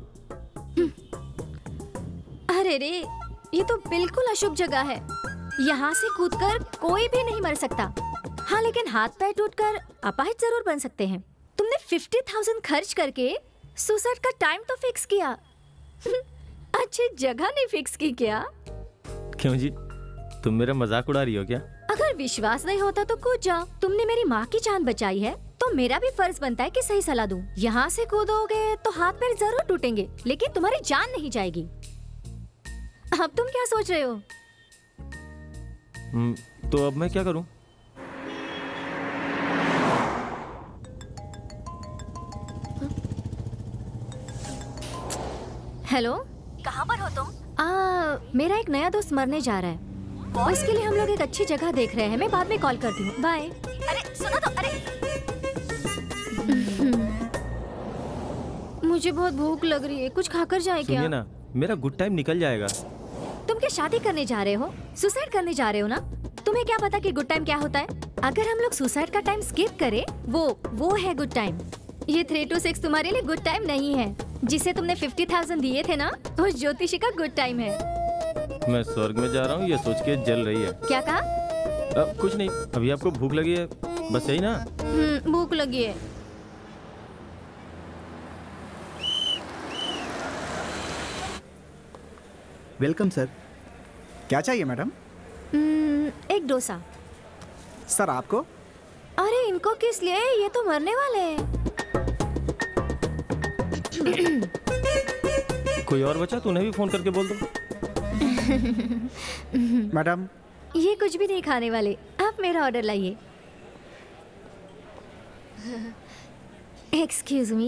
अरे रे, ये तो बिल्कुल अशुभ जगह है। यहाँ से कूदकर कोई भी नहीं मर सकता। हाँ, लेकिन हाथ पैर टूटकर अपाहिज जरूर बन सकते हैं। तुमने फिफ्टी थाउजेंड खर्च करके सुसाइड का टाइम तो फिक्स किया। अच्छी जगह नहीं फिक्स की क्या? क्यों जी, तुम मेरा मजाक उड़ा रही हो क्या? अगर विश्वास नहीं होता तो कूद जाओ। तुमने मेरी माँ की जान बचाई है तो मेरा भी फर्ज बनता है कि सही सलाह दूं। यहाँ से कूदोगे तो हाथ पैर जरूर टूटेंगे, लेकिन तुम्हारी जान नहीं जाएगी। अब तुम क्या सोच रहे हो? तो अब मैं क्या करूं? हेलो, कहाँ पर हो तुम? आ, मेरा एक नया दोस्त मरने जा रहा है, इसके लिए हम लोग एक अच्छी जगह देख रहे हैं। मैं बाद में कॉल करती हूँ, बाय। अरे सुनो तो, अरे मुझे बहुत भूख लग रही है, कुछ खाकर जाए क्या? सुनिए ना, मेरा गुड टाइम निकल जाएगा। तुम क्या शादी करने जा रहे हो? सुसाइड करने जा रहे हो ना? तुम्हें क्या पता कि गुड टाइम क्या होता है? अगर हम लोग सुसाइड का टाइम स्किप करें, वो वो है गुड टाइम। ये थ्री टू सिक्स तुम्हारे लिए गुड टाइम नहीं है। जिसे तुमने फिफ्टी थाउजेंड दिए थे ना, उस ज्योतिषी का गुड टाइम है। मैं स्वर्ग में जा रहा हूँ, ये सोच के जल रही है। क्या कहा? अब कुछ नहीं, अभी आपको भूख लगी है, बस यही ना? हम्म, भूख लगी है। Welcome sir. क्या चाहिए मैडम? एक डोसा। सर आपको? अरे इनको किस लिए? ये तो मरने वाले हैं। कोई और बचा तो उन्हें भी फोन करके बोल दो। मैडम, ये कुछ भी नहीं खाने वाले, आप मेरा ऑर्डर लाइए। Excuse me.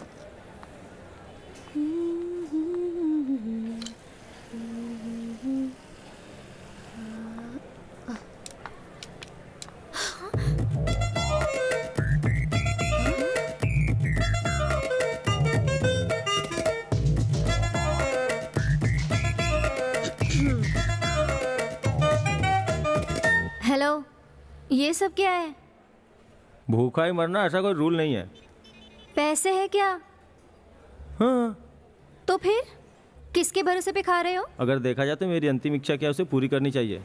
हेलो, ये सब क्या है? भूखा ही मरना, ऐसा कोई रूल नहीं है। पैसे है क्या? हाँ, तो फिर किसके भरोसे पे खा रहे हो? अगर देखा जाए तो मेरी अंतिम इच्छा क्या है, उसे पूरी करनी चाहिए।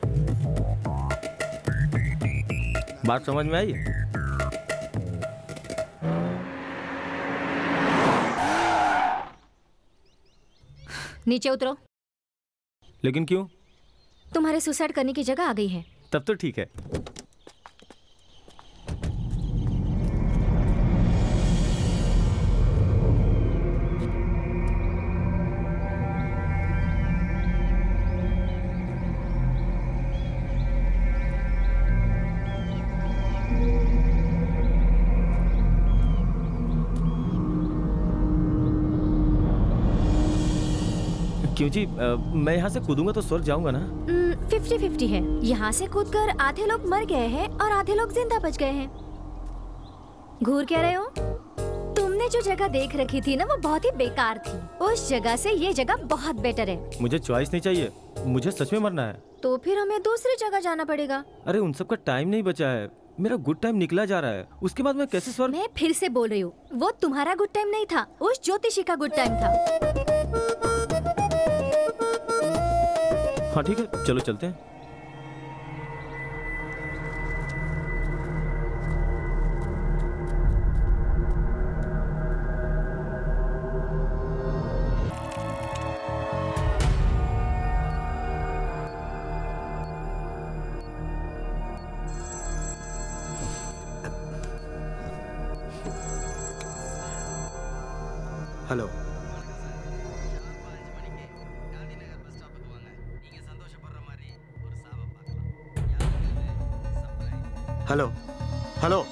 बात समझ में आई? नीचे उतरो। लेकिन क्यों? तुम्हारे सुसाइड करने की जगह आ गई है। तब तो ठीक है। क्यों जी? आ, मैं यहाँ से कूदूंगा तो स्वर्ग जाऊंगा ना? फिफ्टी फिफ्टी है। यहाँ से कूदकर आधे लोग मर गए हैं और आधे लोग जिंदा बच गए हैं। घूर क्या रहे हो? तुमने जो जगह देख रखी थी ना, वो बहुत ही बेकार थी। उस जगह से ये जगह बहुत बेटर है। मुझे चॉइस नहीं चाहिए, मुझे सच में मरना है। तो फिर हमें दूसरी जगह जाना पड़ेगा। अरे उन सब का टाइम नहीं बचा है, मेरा गुड टाइम निकला जा रहा है। उसके बाद मैं कैसे स्वर्ग? मैं फिर से बोल रही हूँ, वो तुम्हारा गुड टाइम नहीं था, उस ज्योतिषी का गुड टाइम था। हाँ ठीक है, चलो चलते हैं। Hello. Hello hello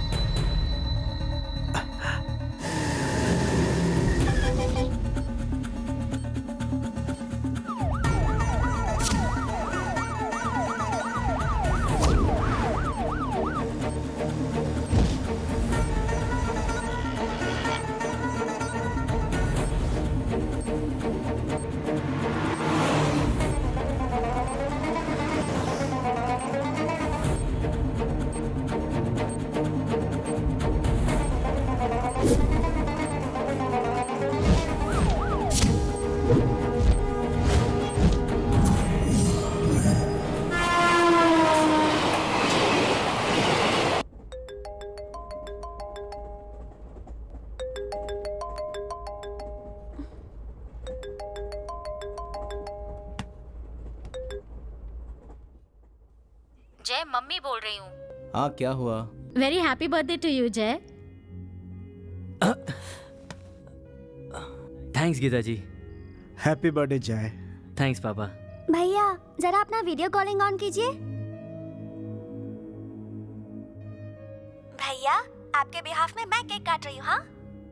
Jay, mummy बोल रही हूँ। हाँ, क्या हुआ? Very happy birthday to you Jay. Thanks Geeta ji. Happy birthday Jay. Thanks papa. भैया जरा अपना वीडियो कॉलिंग ऑन कीजिए। भैया आपके बिहाफ में मैं केक काट रही हूँ। हाँ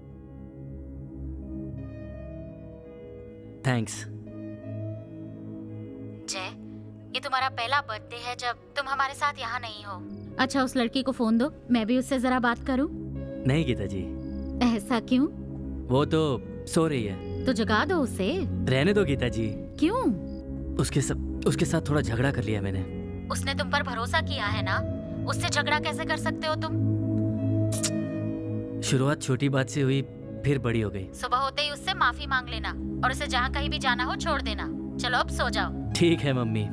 थैंक्स। जय, ये तुम्हारा पहला बर्थडे है जब तुम हमारे साथ यहाँ नहीं हो। अच्छा उस लड़की को फोन दो, मैं भी उससे जरा बात करूं। नहीं गीता जी। ऐसा क्यों? वो तो सो रही है। तो जगा दो उसे। रहने दो गीता जी। क्यों? उसके सब उसके साथ थोड़ा झगड़ा कर लिया मैंने। उसने तुम पर भरोसा किया है ना, उससे झगड़ा कैसे कर सकते हो तुम? शुरुआत छोटी बात से हुई, फिर बड़ी हो गई। सुबह होते ही उससे माफी मांग लेना और उसे जहाँ कहीं भी जाना हो छोड़ देना। चलो अब सो जाओ। ठीक है mummy.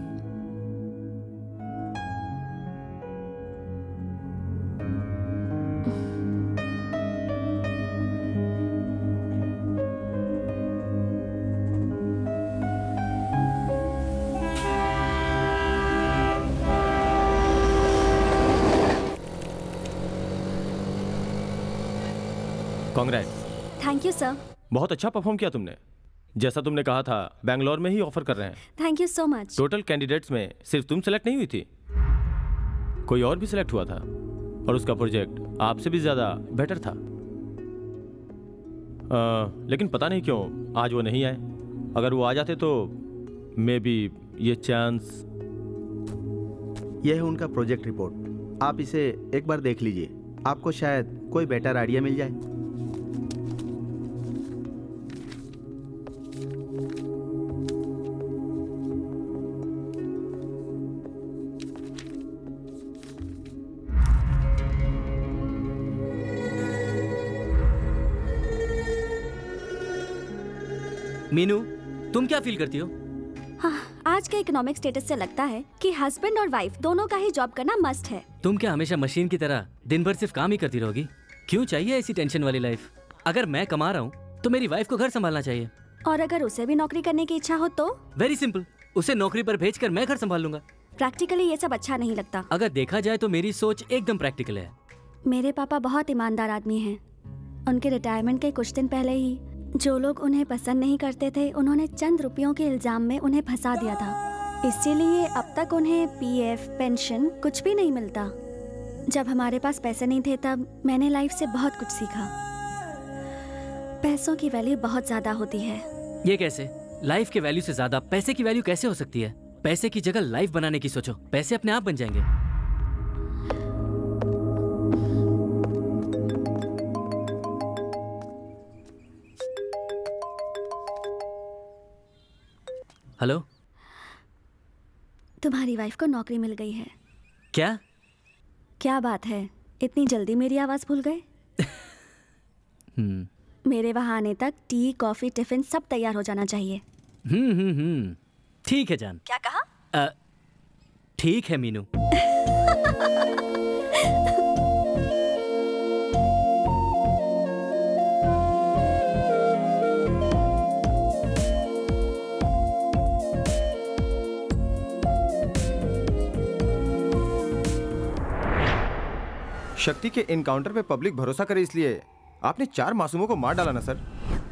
Congrats. Thank you sir. बहुत अच्छा परफॉर्म किया तुमने। जैसा तुमने कहा था, बैंगलोर में ही ऑफर कर रहे हैं। Thank you so much. Total candidates में सिर्फ तुम सेलेक्ट नहीं हुई थी, कोई और भी सिलेक्ट हुआ था और उसका प्रोजेक्ट आपसे भी ज्यादा बेटर था। आ, लेकिन पता नहीं क्यों आज वो नहीं आए। अगर वो आ जाते तो मे बी ये चांस। यह है उनका प्रोजेक्ट रिपोर्ट, आप इसे एक बार देख लीजिए, आपको शायद कोई बेटर आइडिया मिल जाए। मीनू, तुम क्या फील करती हो? हाँ, आज के इकोनॉमिक स्टेटस से लगता है कि हस्बैंड और वाइफ दोनों का ही जॉब करना मस्ट है। तुम क्या हमेशा मशीन की तरह दिन भर सिर्फ काम ही करती रहोगी? क्यों चाहिए ऐसी टेंशन वाली लाइफ? अगर मैं कमा रहा हूँ तो मेरी वाइफ को घर संभालना चाहिए। और अगर उसे भी नौकरी करने की इच्छा हो तो? वेरी सिंपल, उसे नौकरी पर भेजकर मैं घर संभाल लूंगा। प्रैक्टिकली ये सब अच्छा नहीं लगता। अगर देखा जाए तो मेरी सोच एकदम प्रैक्टिकल है। मेरे पापा बहुत ईमानदार आदमी हैं। उनके रिटायरमेंट के कुछ दिन पहले ही जो लोग उन्हें पसंद नहीं करते थे, उन्होंने चंद रुपयों के इल्जाम में उन्हें फंसा दिया था। इसीलिए अब तक उन्हें पीएफ, पेंशन कुछ भी नहीं मिलता। जब हमारे पास पैसे नहीं थे तब मैंने लाइफ से बहुत कुछ सीखा। पैसों की वैल्यू बहुत ज्यादा होती है। ये कैसे? लाइफ के वैल्यू से ज्यादा पैसे की वैल्यू कैसे हो सकती है? पैसे की जगह लाइफ बनाने की सोचो, पैसे अपने आप बन जाएंगे। हेलो, तुम्हारी वाइफ को नौकरी मिल गई है। क्या? क्या बात है, इतनी जल्दी मेरी आवाज भूल गए? हम्म मेरे वहां आने तक टी, कॉफी, टिफिन सब तैयार हो जाना चाहिए। हम्म हम्म हम्म ठीक है जान। क्या कहा? अ, ठीक है मीनू। शक्ति के इनकाउंटर पे पब्लिक भरोसा करे इसलिए आपने चार मासूमों को मार डाला ना सर।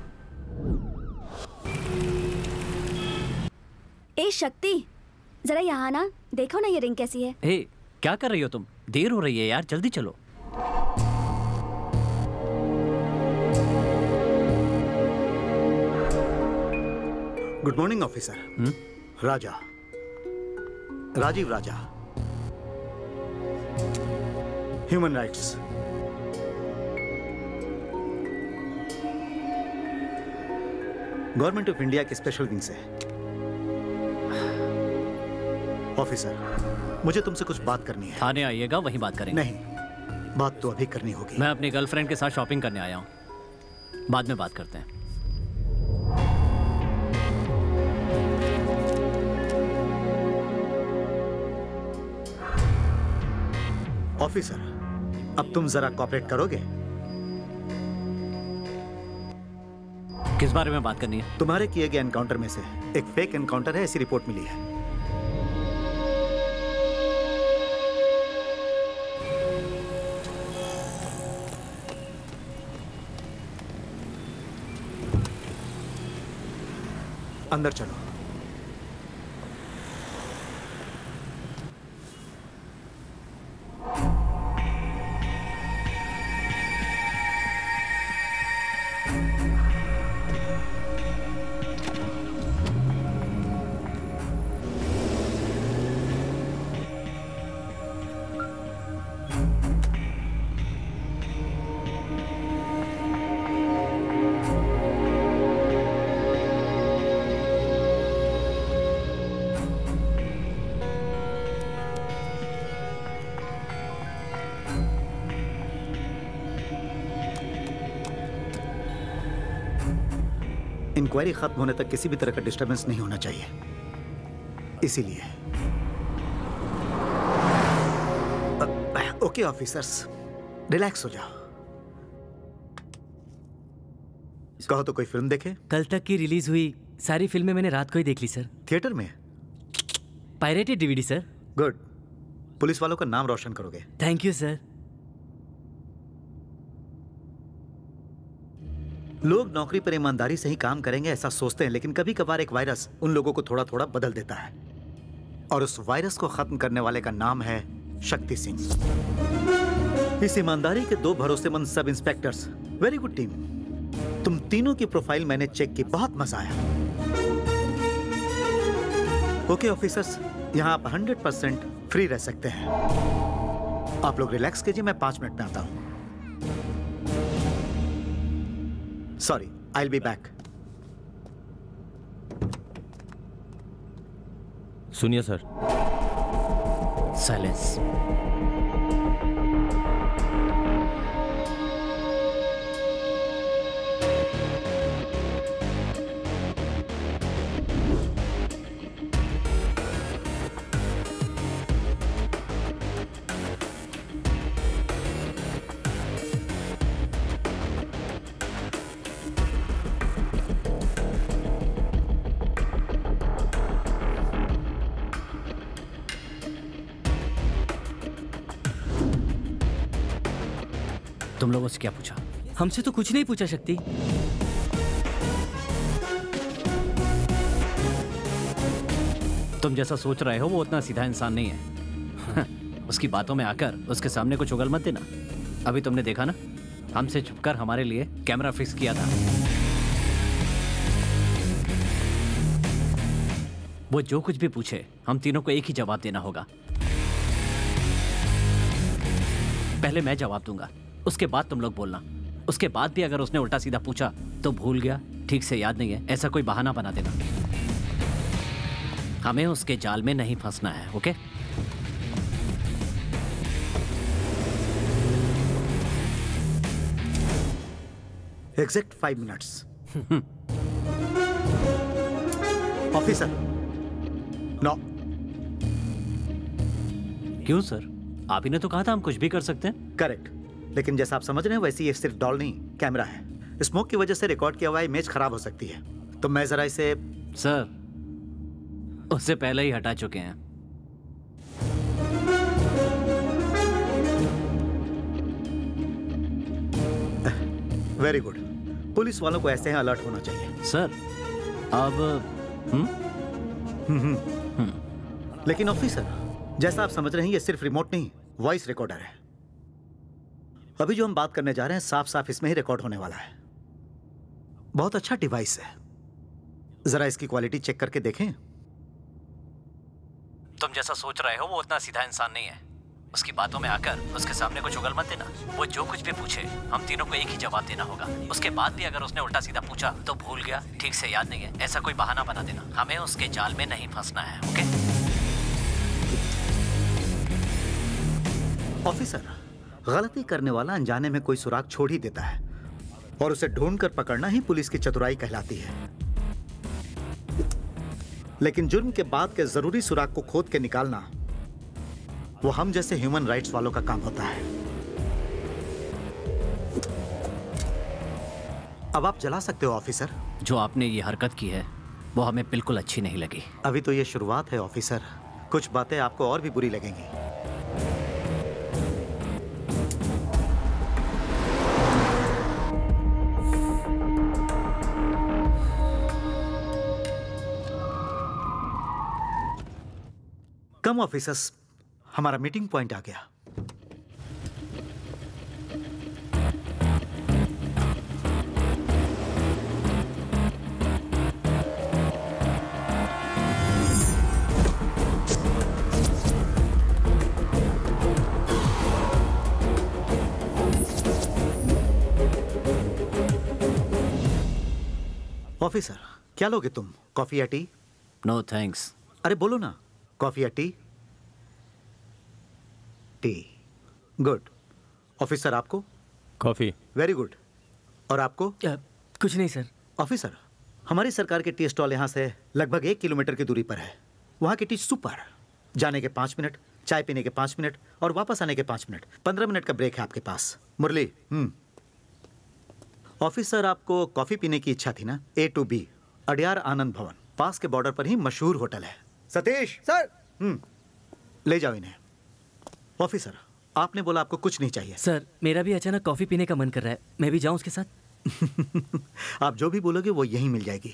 ए शक्ति, जरा यहाँ ना, देखो ना ये रिंग कैसी है। हे, क्या कर रही हो तुम? देर हो रही है यार, जल्दी चलो। Good morning officer. Raja, Rajeev Raja, human rights. Government of India के स्पेशल विंग से। ऑफिसर, मुझे तुमसे कुछ बात करनी है। थाने आइएगा, वहीं बात करेंगे। नहीं, बात तो अभी करनी होगी। मैं अपनी गर्लफ्रेंड के साथ शॉपिंग करने आया हूँ, बाद में बात करते हैं। ऑफिसर, अब तुम जरा कोऑपरेट करोगे? किस बारे में बात करनी है? तुम्हारे किए गए एनकाउंटर में से एक फेक एनकाउंटर है, ऐसी रिपोर्ट मिली है। अंदर चलो। इंक्वायरी खत्म होने तक किसी भी तरह का डिस्टरबेंस नहीं होना चाहिए, इसीलिए। ओके ऑफिसर्स, रिलैक्स हो जाओ। कहो तो कोई फिल्म देखे? कल तक की रिलीज हुई सारी फिल्में मैंने रात को ही देख ली सर। थिएटर में? Pirated DVD sir. Good, police वालों का नाम रोशन करोगे। Thank you sir. लोग नौकरी पर ईमानदारी से ही काम करेंगे ऐसा सोचते हैं, लेकिन कभी कभार एक वायरस उन लोगों को थोड़ा थोड़ा बदल देता है, और उस वायरस को खत्म करने वाले का नाम है शक्ति सिंह। इस ईमानदारी के दो भरोसेमंद सब इंस्पेक्टर्स। वेरी गुड टीम, तुम तीनों की प्रोफाइल मैंने चेक की, बहुत मजा आया। ओके ऑफिसर्स, यहां आप हंड्रेड परसेंट फ्री रह सकते हैं। आप लोग रिलैक्स कीजिए, मैं पांच मिनट में आता हूं। Sorry, I'll be back. सुनिए सर। साइलेंस। तुम लोगों से क्या पूछा? हमसे तो कुछ नहीं पूछा शक्ति। तुम जैसा सोच रहे हो वो उतना सीधा इंसान नहीं है। उसकी बातों में आकर उसके सामने कुछ उगल मत देना। अभी तुमने देखा ना, हमसे छुपकर हमारे लिए कैमरा फिक्स किया था। वो जो कुछ भी पूछे हम तीनों को एक ही जवाब देना होगा। पहले मैं जवाब दूंगा, उसके बाद तुम लोग बोलना। उसके बाद भी अगर उसने उल्टा सीधा पूछा तो भूल गया, ठीक से याद नहीं है, ऐसा कोई बहाना बना देना। हमें उसके जाल में नहीं फंसना है, okay? Exact five minutes. Officer. No. क्यों सर? आप ही ने तो कहा था हम कुछ भी कर सकते हैं। करेक्ट, लेकिन जैसा आप समझ रहे हैं वैसे ये सिर्फ डॉल नहीं, कैमरा है। स्मोक की वजह से रिकॉर्ड किया हुआ इमेज खराब हो सकती है, तो मैं जरा इसे। सर, उससे पहले ही हटा चुके हैं। Very good. पुलिस वालों को ऐसे ही अलर्ट होना चाहिए। सर, अब हम्म हम्म लेकिन ऑफिसर, जैसा आप समझ रहे हैं ये सिर्फ रिमोट नहीं, वॉइस रिकॉर्डर है। अभी जो हम बात करने जा रहे हैं साफ साफ इसमें ही रिकॉर्ड होने वाला है। बहुत अच्छा डिवाइस है, जरा इसकी क्वालिटी चेक करके देखें। तुम जैसा सोच रहे हो वो उतना सीधा इंसान नहीं है। उसकी बातों में आकर उसके सामने कुछ उगल मत देना। वो जो कुछ भी पूछे हम तीनों को एक ही जवाब देना होगा। उसके बाद भी अगर उसने उल्टा सीधा पूछा तो भूल गया, ठीक से याद नहीं है, ऐसा कोई बहाना बना देना। हमें उसके जाल में नहीं फंसना है, ओके? ऑफिसर, गलती करने वाला अनजाने में कोई सुराग छोड़ ही देता है और उसे ढूंढकर पकड़ना ही पुलिस की चतुराई कहलाती है। लेकिन जुर्म के बाद के जरूरी सुराग को खोद के निकालना वो हम जैसे ह्यूमन राइट्स वालों का काम होता है। अब आप जला सकते हो ऑफिसर। जो आपने ये हरकत की है वो हमें बिल्कुल अच्छी नहीं लगी। अभी तो ये शुरुआत है ऑफिसर, कुछ बातें आपको और भी बुरी लगेंगी। कम ऑफिसर्स, हमारा मीटिंग पॉइंट आ गया। ऑफिसर, क्या लोगे तुम, कॉफी या टी? No thanks. अरे बोलो ना, कॉफी या टी? टी। गुड। ऑफिसर, आपको? कॉफी। Very good. और आपको? आ, कुछ नहीं सर। ऑफिसर, हमारी सरकार के टी स्टॉल यहाँ से लगभग एक किलोमीटर की दूरी पर है। वहाँ की टी सुपर। जाने के पाँच मिनट, चाय पीने के पाँच मिनट और वापस आने के पाँच मिनट, पंद्रह मिनट का ब्रेक है आपके पास। मुरली। हम्म ऑफिसर, आपको कॉफी पीने की इच्छा थी ना? A to B, Adyar Anand Bhavan, पास के बॉर्डर पर ही मशहूर होटल है। सतीश सर। हम्म ले जाओ इन्हें। ऑफिसर, आपने बोला आपको कुछ नहीं चाहिए। सर, मेरा भी अचानक कॉफी पीने का मन कर रहा है, मैं भी जाऊं उसके साथ? आप जो भी बोलोगे वो यहीं मिल जाएगी।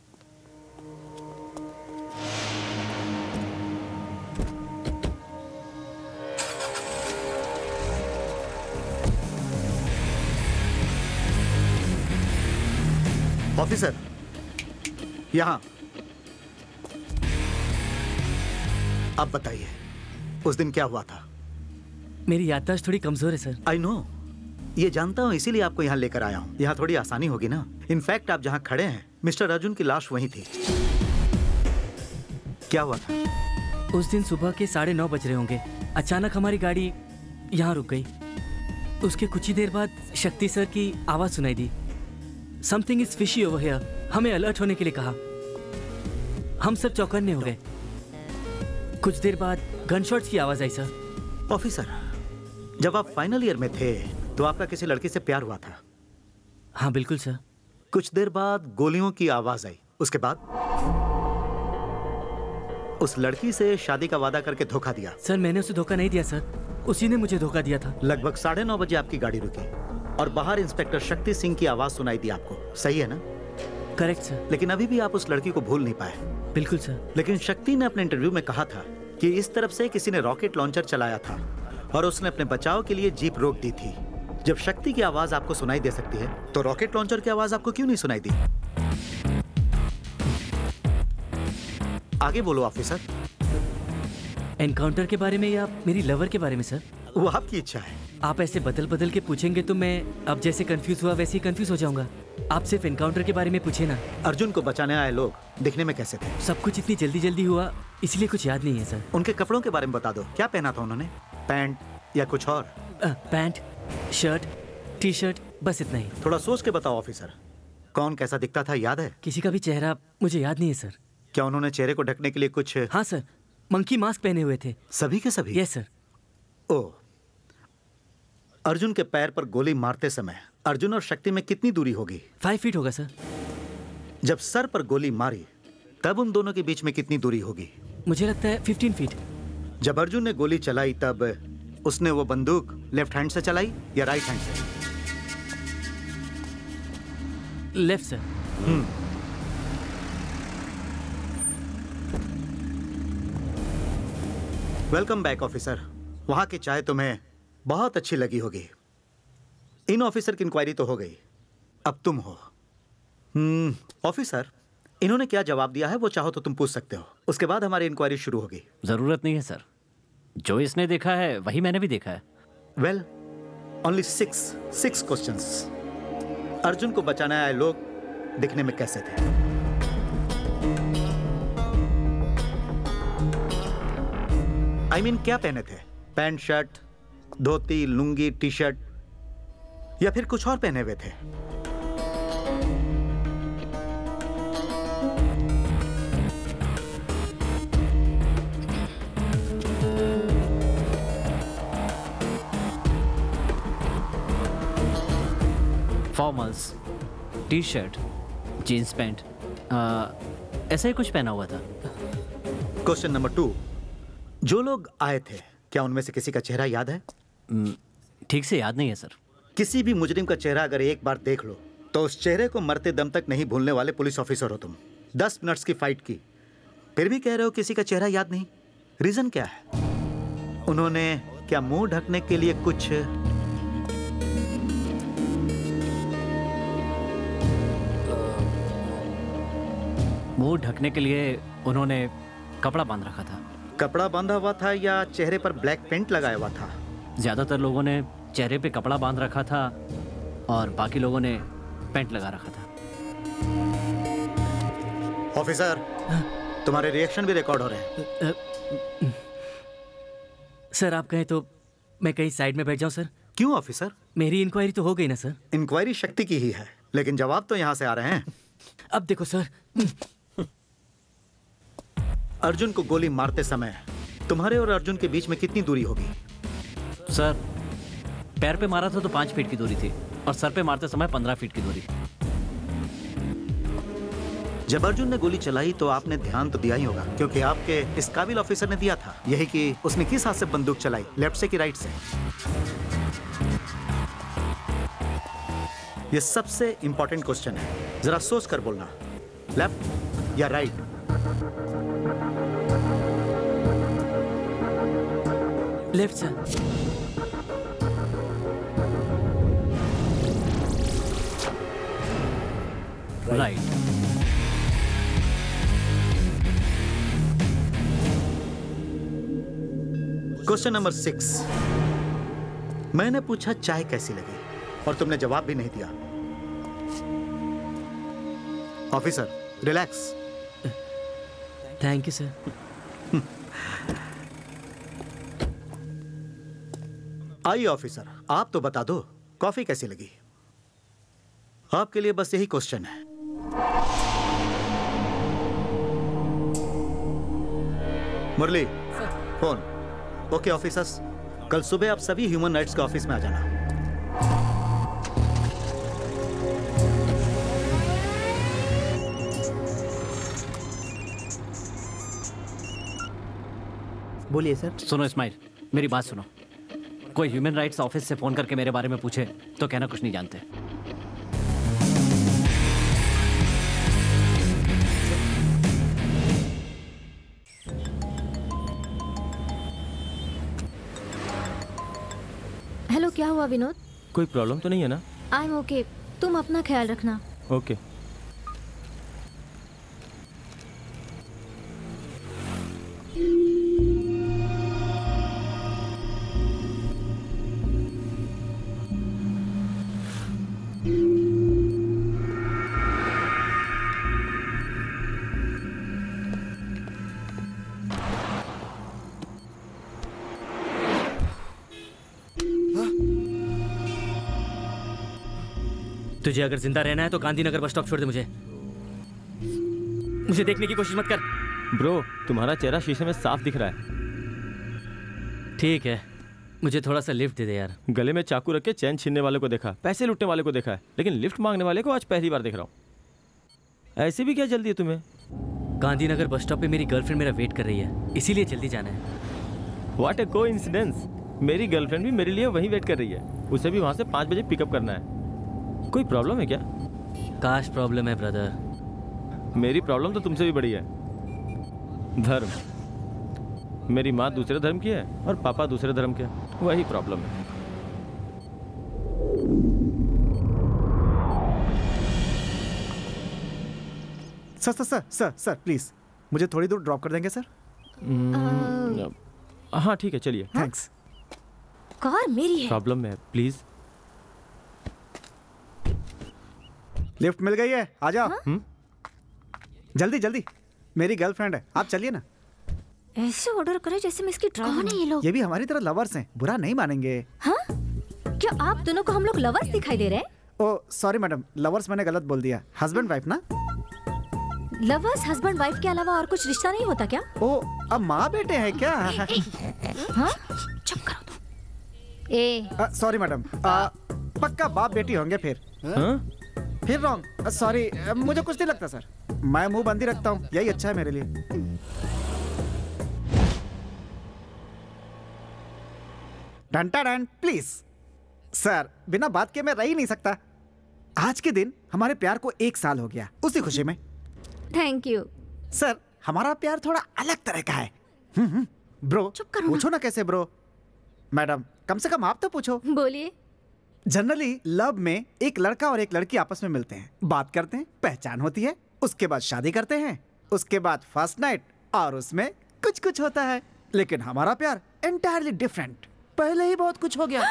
ऑफिसर, यहां। अब बताइए, उस दिन क्या हुआ था? मेरी याददाश्त थोड़ी कमजोर है सर। आई नो, ये जानता हूँ, इसीलिए आपको यहाँ लेकर आया हूँ। यहाँ थोड़ी आसानी होगी ना। इनफैक्ट आप जहाँ खड़े हैं मिस्टर अर्जुन की लाश वहीं थी। क्या हुआ था? उस दिन सुबह के साढ़े नौ बज रहे होंगे, अचानक हमारी गाड़ी यहाँ रुक गई। उसके कुछ ही देर बाद शक्ति सर की आवाज सुनाई दी, something is fishy over here. हमें अलर्ट होने के लिए कहा। हम सब चौकन्ने हो गए। कुछ देर बाद गनशॉट्स की आवाज आई सर। ऑफिसर, जब आप फाइनल ईयर में थे तो आपका किसी लड़की से प्यार हुआ था? हाँ बिल्कुल सर। कुछ देर बाद गोलियों की आवाज आई, उसके बाद उस लड़की से शादी का वादा करके धोखा दिया? सर, मैंने उसे धोखा नहीं दिया सर, उसी ने मुझे धोखा दिया था। लगभग साढ़े नौ बजे आपकी गाड़ी रुकी। और बाहर इंस्पेक्टर शक्ति सिंह की आवाज सुनाई दी आपको, सही है ना? Correct sir. लेकिन अभी भी आप उस लड़की को भूल नहीं पाए। बिल्कुल सर। लेकिन शक्ति ने अपने इंटरव्यू में कहा था कि इस तरफ से किसी ने रॉकेट लॉन्चर चलाया था और उसने अपने बचाव के लिए जीप रोक दी थी। जब शक्ति की आवाज आपको सुनाई दे सकती है तो रॉकेट लॉन्चर की आवाज आपको क्यों नहीं सुनाई दी? आगे बोलो ऑफिसर। एनकाउंटर के बारे में या मेरी लवर के बारे में सर? वो आपकी इच्छा है। आप ऐसे बदल बदल के पूछेंगे तो मैं अब जैसे कंफ्यूज हुआ वैसे ही कंफ्यूज हो जाऊंगा। आप सिर्फ एनकाउंटर के बारे में पूछे ना। अर्जुन को बचाने आए लोग दिखने में कैसे थे? सब कुछ इतनी जल्दी जल्दी हुआ इसलिए कुछ याद नहीं है सर। उनके कपड़ों के बारे में बता दो, क्या पहना था उन्होंने? पैंट या कुछ और? आ, पैंट, शर्ट, टी शर्ट, बस इतना ही। थोड़ा सोच के बताओ ऑफिसर, कौन कैसा दिखता था याद है? किसी का भी चेहरा मुझे याद नहीं है सर। क्या उन्होंने चेहरे को ढकने के लिए कुछ? हाँ सर, मंकी मास्क पहने हुए थे। सभी के सभी? Yes sir. ओ, अर्जुन के पैर पर गोली मारते समय अर्जुन और शक्ति में कितनी दूरी होगी? फाइव फीट होगा सर। जब सर पर गोली मारी तब उन दोनों के बीच में कितनी दूरी होगी? मुझे लगता है फिफ्टीन फीट। जब अर्जुन ने गोली चलाई तब उसने वो बंदूक लेफ्ट हैंड से चलाई या राइट हैंड से? Left sir. हम्म। Welcome back officer. वहां की चाय तुम्हें बहुत अच्छी लगी होगी। इन ऑफिसर की इंक्वायरी तो हो गई, अब तुम हो। हम्म ऑफिसर, इन्होंने क्या जवाब दिया है वो चाहो तो तुम पूछ सकते हो, उसके बाद हमारी इंक्वायरी शुरू होगी। जरूरत नहीं है सर, जो इसने देखा है वही मैंने भी देखा है। Well, only six six questions. Arjun को बचाने आए लोग दिखने में कैसे थे? आई I मीन mean, क्या पहने थे? Pant, shirt, dhoti, lungi, T shirt या फिर कुछ और पहने हुए थे? Formals, T shirt, jeans pant, ऐसा ही कुछ पहना हुआ था। क्वेश्चन नंबर टू, जो लोग आए थे क्या उनमें से किसी का चेहरा याद है? ठीक से याद नहीं है सर। किसी भी मुजरिम का चेहरा अगर एक बार देख लो तो उस चेहरे को मरते दम तक नहीं भूलने वाले पुलिस ऑफिसर हो तुम। दस मिनट्स की फाइट की, फिर भी कह रहे हो किसी का चेहरा याद नहीं। रीजन क्या है? उन्होंने क्या मुंह ढकने के लिए कुछ? मुंह ढकने के लिए उन्होंने कपड़ा बांध रखा था। कपड़ा बांधा हुआ था या चेहरे पर ब्लैक पेंट लगाया हुआ था? ज्यादातर लोगों ने चेहरे पे कपड़ा बांध रखा था और बाकी लोगों ने पेंट लगा रखा था। ऑफिसर, तुम्हारे रिएक्शन भी रिकॉर्ड हो रहे हैं। सर आप कहें तो मैं कहीं साइड में बैठ जाऊं सर? क्यों ऑफिसर? मेरी इंक्वायरी तो हो गई ना सर? इंक्वायरी शक्ति की ही है, लेकिन जवाब तो यहां से आ रहे हैं। अब देखो सर, अर्जुन को गोली मारते समय तुम्हारे और अर्जुन के बीच में कितनी दूरी होगी? सर पैर पे मारा था तो पांच फीट की दूरी थी और सर पे मारते समय पंद्रह फीट की दूरी। जब अर्जुन ने गोली चलाई तो आपने ध्यान तो दिया ही होगा, क्योंकि आपके इस काबिल ऑफिसर ने दिया था यही कि उसने किस हाथ से बंदूक चलाई, लेफ्ट से कि राइट से? यह सबसे इंपॉर्टेंट क्वेश्चन है, जरा सोच कर बोलना, लेफ्ट या right? Left sir. Right. Question number six, मैंने पूछा चाय कैसी लगी और तुमने जवाब भी नहीं दिया। Officer relax. Thank you sir. आइए ऑफिसर, आप तो बता दो कॉफी कैसी लगी? आपके लिए बस यही क्वेश्चन है। मुरली, फोन। ओके ऑफिसर्स, कल सुबह आप सभी ह्यूमन राइट्स के ऑफिस में आ जाना। बोलिए सर। सुनो इस्माइल, मेरी बात सुनो। कोई ह्यूमन राइट्स ऑफिस से फोन करके मेरे बारे में पूछे तो कहना कुछ नहीं जानते। हेलो, क्या हुआ विनोद? कोई प्रॉब्लम तो नहीं है ना? आई एम ओके, तुम अपना ख्याल रखना। ओके। तुझे अगर जिंदा रहना है तो गांधीनगर बस स्टॉप छोड़ दे। मुझे मुझे देखने की कोशिश मत कर। ब्रो, तुम्हारा चेहरा शीशे में साफ दिख रहा है। ठीक है, मुझे थोड़ा सा लिफ्ट दे दे यार। गले में चाकू रख के चैन छीनने वाले को देखा, पैसे लूटने वाले को देखा है, लेकिन लिफ्ट मांगने वाले को आज पहली बार देख रहा हूँ। ऐसे भी क्या जल्दी है तुम्हें? गांधीनगर बस स्टॉप पे मेरी गर्लफ्रेंड मेरा वेट कर रही है, इसीलिए जल्दी जाना है। व्हाट ए कोइंसिडेंस, मेरी गर्लफ्रेंड भी मेरे लिए वहीं वेट कर रही है। उसे भी वहाँ से पाँच बजे पिकअप करना है। कोई प्रॉब्लम है क्या? काश प्रॉब्लम है ब्रदर। मेरी प्रॉब्लम तो तुमसे भी बड़ी है। धर्म। मेरी माँ दूसरे धर्म की है और पापा दूसरे धर्म के, वही प्रॉब्लम है। Sir sir sir sir sir please मुझे थोड़ी दूर ड्रॉप कर देंगे सर? हाँ ठीक है, चलिए। थैंक्स। कार मेरी है। प्रॉब्लम में है, प्लीज। लिफ्ट मिल गई है, आ जाओ। हाँ? जल्दी जल्दी, मेरी गर्लफ्रेंड है, आप चलिए ना। ऐसे ऑर्डर करे जैसे मैं इसकी ड्राइवर। कौन है ये लोग? ये भी हमारी तरह लवर्स हैं, बुरा नहीं मानेंगे। हाँ? क्या आप दोनों को हम लोग लवर्स दिखाई दे रहे हैं? ओ सॉरी मैडम, लवर्स मैंने गलत बोल दिया। हस्बैंड वाइफ ना? लवर्स हस्बैंड वाइफ के अलावा और कुछ रिश्ता नहीं होता क्या? ओ, अब माँ बेटे हैं क्या? हाँ? चुप करो तुम। ए सॉरी मैडम, पक्का बाप बेटी होंगे फिर। हाँ? फिर रॉन्ग, सॉरी, मुझे कुछ नहीं लगता सर। मैं मुंह बंद ही रखता हूँ, यही अच्छा है मेरे लिए। डंटा डन प्लीज सर, बिना बात के मैं रह ही नहीं सकता। आज के दिन हमारे प्यार को एक साल हो गया, उसी खुशी में। थैंक यू सर, हमारा प्यार थोड़ा अलग तरह का है। ब्रो, पूछो ना कैसे ब्रो। मैडम, कम से कम आप तो पूछो। बोलिए। जनरली लव में एक लड़का और एक लड़की आपस में मिलते हैं, बात करते हैं, पहचान होती है, उसके बाद शादी करते हैं, उसके बाद फर्स्ट नाइट, और उसमें कुछ कुछ होता है। लेकिन हमारा प्यार एंटायरली डिफरेंट, पहले ही बहुत कुछ हो गया।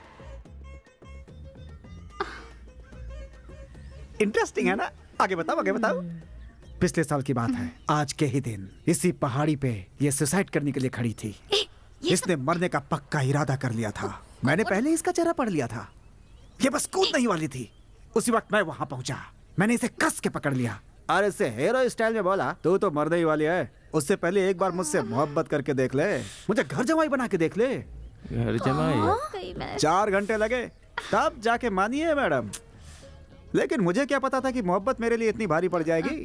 इंटरेस्टिंग है ना? आगे बताओ, आगे बताओ। पिछले साल की बात है, आज के ही दिन इसी पहाड़ी पे ये सुसाइड करने के लिए खड़ी थी। इसने मरने का पक्का इरादा कर लिया था। मैंने पहले ही इसका चेहरा पढ़ लिया था। ये बस कूदने ही वाली थी। उसी वक्त मैं वहां पहुंचा, मैंने इसे कस के पकड़ लिया और इसे हीरो स्टाइल में बोला, तू तो मरने ही वाली है, उससे पहले एक बार मुझसे मोहब्बत करके देख ले, मुझे घर जमाई बना के देख ले। घर जमाई? चार घंटे लगे, तब जाके मानी है मैडम। लेकिन मुझे क्या पता था कि मोहब्बत मेरे लिए इतनी भारी पड़ जाएगी।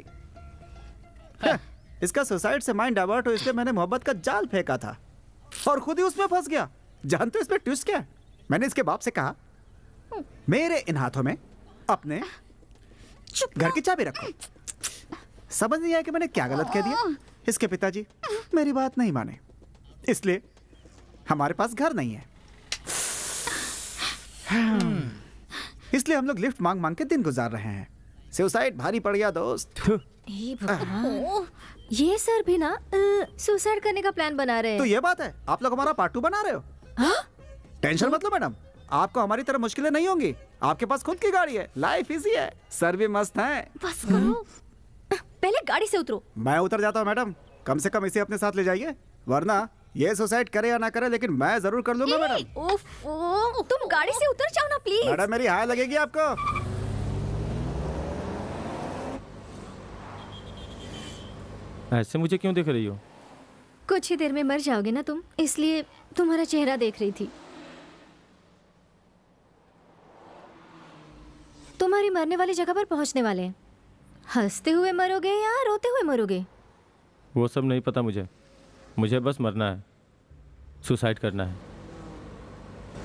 इसका सुसाइड से माइंड डाइवर्ट हो, इसलिए मैंने मोहब्बत का जाल फेंका था और खुद ही उसमें फंस गया। जानते हो इसमें ट्विस्ट क्या है? मैंने इसके बाप से कहा, मेरे इन हाथों में अपने घर की चाबी रखो। समझ नहीं आया कि मैंने क्या गलत कह दिया। इसके पिताजी मेरी बात नहीं माने, इसलिए हमारे पास घर नहीं है। इसलिए हम लोग लिफ्ट मांग मांग के दिन गुजार रहे हैं। सुसाइड भारी पड़ गया दोस्त। ये सर भी ना सुसाइड करने का प्लान बना रहे हैं। तो ये बात है, आप लोग हमारा पार्ट टू बना रहे हो। टेंशन मत लो मैडम, आपको हमारी तरह मुश्किलें नहीं होंगी। आपके पास खुद की गाड़ी है, लाइफ इजी है, सर भी मस्त है। बस करो, पहले गाड़ी से उतरो। मैं उतर जाता हूँ मैडम, कम से कम इसे अपने साथ ले जाइए, वरना ये सुसाइड करे या ना करे, लेकिन मैं जरूर कर लूंगा मैडम। उफ, ओ, तुम गाड़ी से उतर जाओ ना प्लीज। मैडम मेरी हाय लगेगी आपको। ऐसे मुझे क्यों देख रही हो? कुछ ही देर में मर जाओगे ना तुम, इसलिए तुम्हारा चेहरा देख रही थी। तुम्हारी मरने वाली जगह पर पहुंचने वाले हैं। हंसते हुए मरोगे या रोते हुए मरोगे? वो सब नहीं पता मुझे, मुझे बस मरना है, सुसाइड करना है।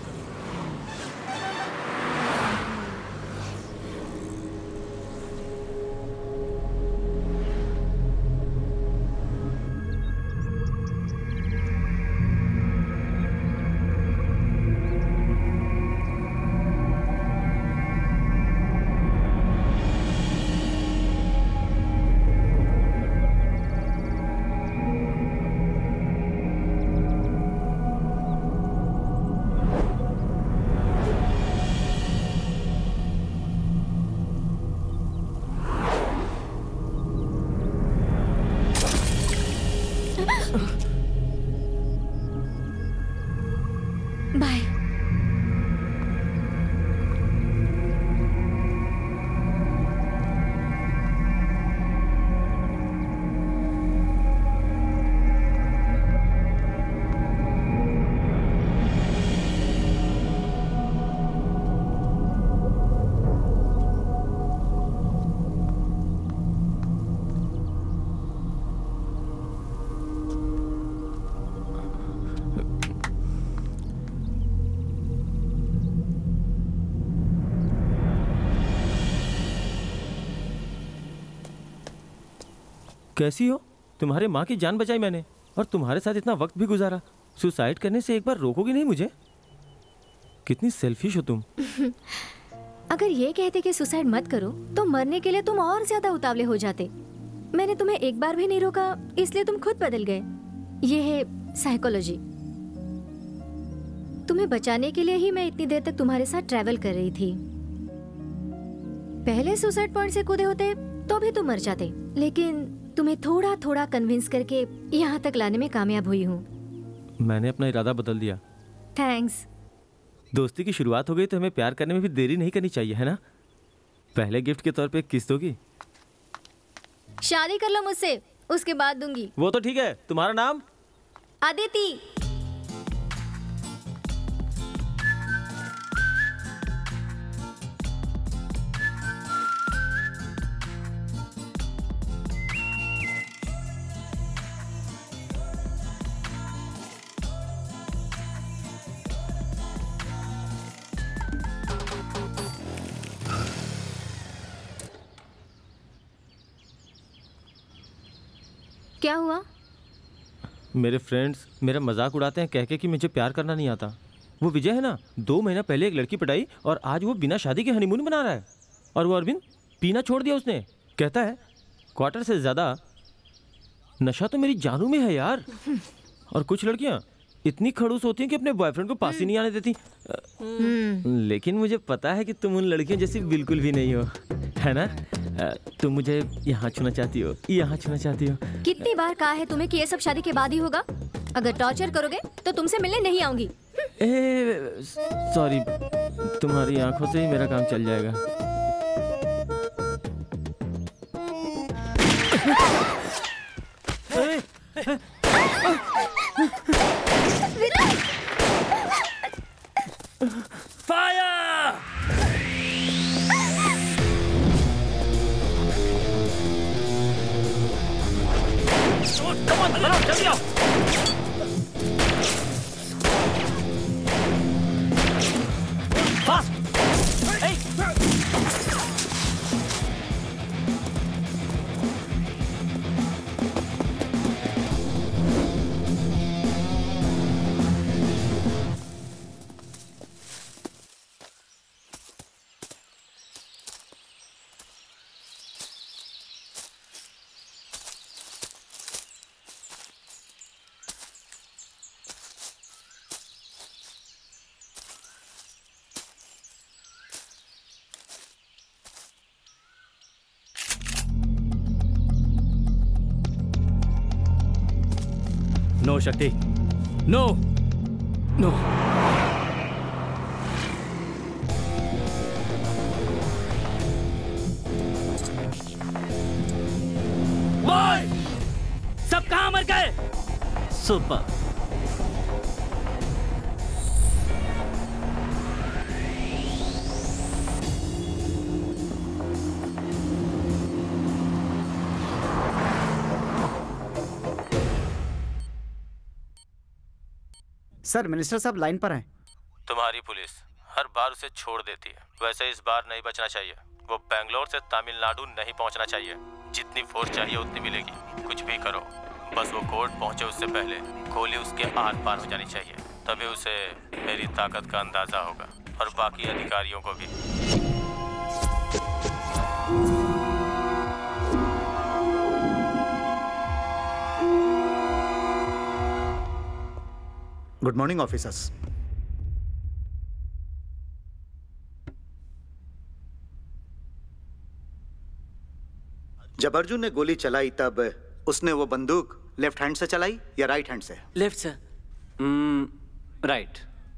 कैसी हो? तुम्हारे माँ की जान बचाई मैंने और तुम्हारे साथ इतना वक्त भी गुजारा। सुसाइड करने से एक बार रोकोगी नहीं मुझे? कितनी सेल्फिश हो तुम। अगर ये कहते कि सुसाइड मत करो तो मरने के लिए तुम और ज्यादा उतावले हो जाते। मैंने तुम्हें एक बार भी नहीं रोका, इसलिए तुम खुद बदल गए। ये है साइकोलॉजी। तुम्हें बचाने के लिए ही मैं इतनी देर तक तुम्हारे साथ ट्रैवल कर रही थी। पहले सुसाइड पॉइंट से कूदे होते तो भी तुम मर जाते, लेकिन तुम्हें थोड़ा थोड़ा कन्विंस करके यहाँ तक लाने में कामयाब हुई हूँ। मैंने अपना इरादा बदल दिया। थैंक्स। दोस्ती की शुरुआत हो गई तो हमें प्यार करने में भी देरी नहीं करनी चाहिए, है ना? पहले गिफ्ट के तौर पे किस दोगी? शादी कर लो मुझसे, उसके बाद दूंगी। वो तो ठीक है। तुम्हारा नाम? अदिति। क्या हुआ? मेरे फ्रेंड्स मेरा मजाक उड़ाते हैं कह के कि मुझे प्यार करना नहीं आता। वो विजय है ना, दो महीना पहले एक लड़की पटाई और आज वो बिना शादी के हनीमून मना रहा है। और वो अरविंद पीना छोड़ दिया उसने। कहता है क्वार्टर से ज्यादा नशा तो मेरी जानू में है यार। और कुछ लड़कियां इतनी खड़ूस होती हैं कि अपने बॉयफ्रेंड को पास ही नहीं आने देती। लेकिन मुझे पता है कि तुम उन लड़कियों जैसी बिल्कुल भी नहीं हो, है ना? तुम मुझे यहाँ छूना चाहती हो, यहाँ छूना चाहती हो। कितनी बार कहा है तुम्हें कि ये सब शादी के बाद ही होगा? अगर टॉर्चर करोगे तो तुमसे मिलने नहीं आऊंगी। ए, सॉरी, तुम्हारी आंखों से ही मेरा काम चल जाएगा। फायर! कम ऑन, चलो जल्दी आओ। Fast! No Shakti, no no. Boy, सब कहां मर गए? सुपर। सर, मिनिस्टर साहब लाइन पर हैं। तुम्हारी पुलिस हर बार उसे छोड़ देती है, वैसे इस बार नहीं बचना चाहिए। वो बेंगलोर से तमिलनाडु नहीं पहुंचना चाहिए। जितनी फोर्स चाहिए उतनी मिलेगी। कुछ भी करो, बस वो कोर्ट पहुंचे उससे पहले गोली उसके आर पार हो जानी चाहिए। तभी उसे मेरी ताकत का अंदाजा होगा और बाकी अधिकारियों को भी। Good morning officers. जब अर्जुन ने गोली चलाई तब उसने वो बंदूक लेफ्ट हैंड से चलाई या राइट हैंड से? Left sir. राइट।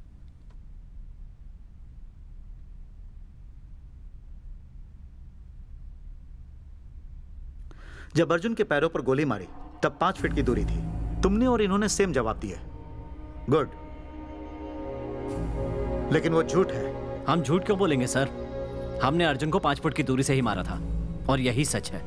जब अर्जुन के पैरों पर गोली मारी तब पांच फीट की दूरी थी। तुमने और इन्होंने सेम जवाब दिया। गुड, लेकिन वो झूठ है। हम झूठ क्यों बोलेंगे सर? हमने अर्जुन को पांच फुट की दूरी से ही मारा था और यही सच है।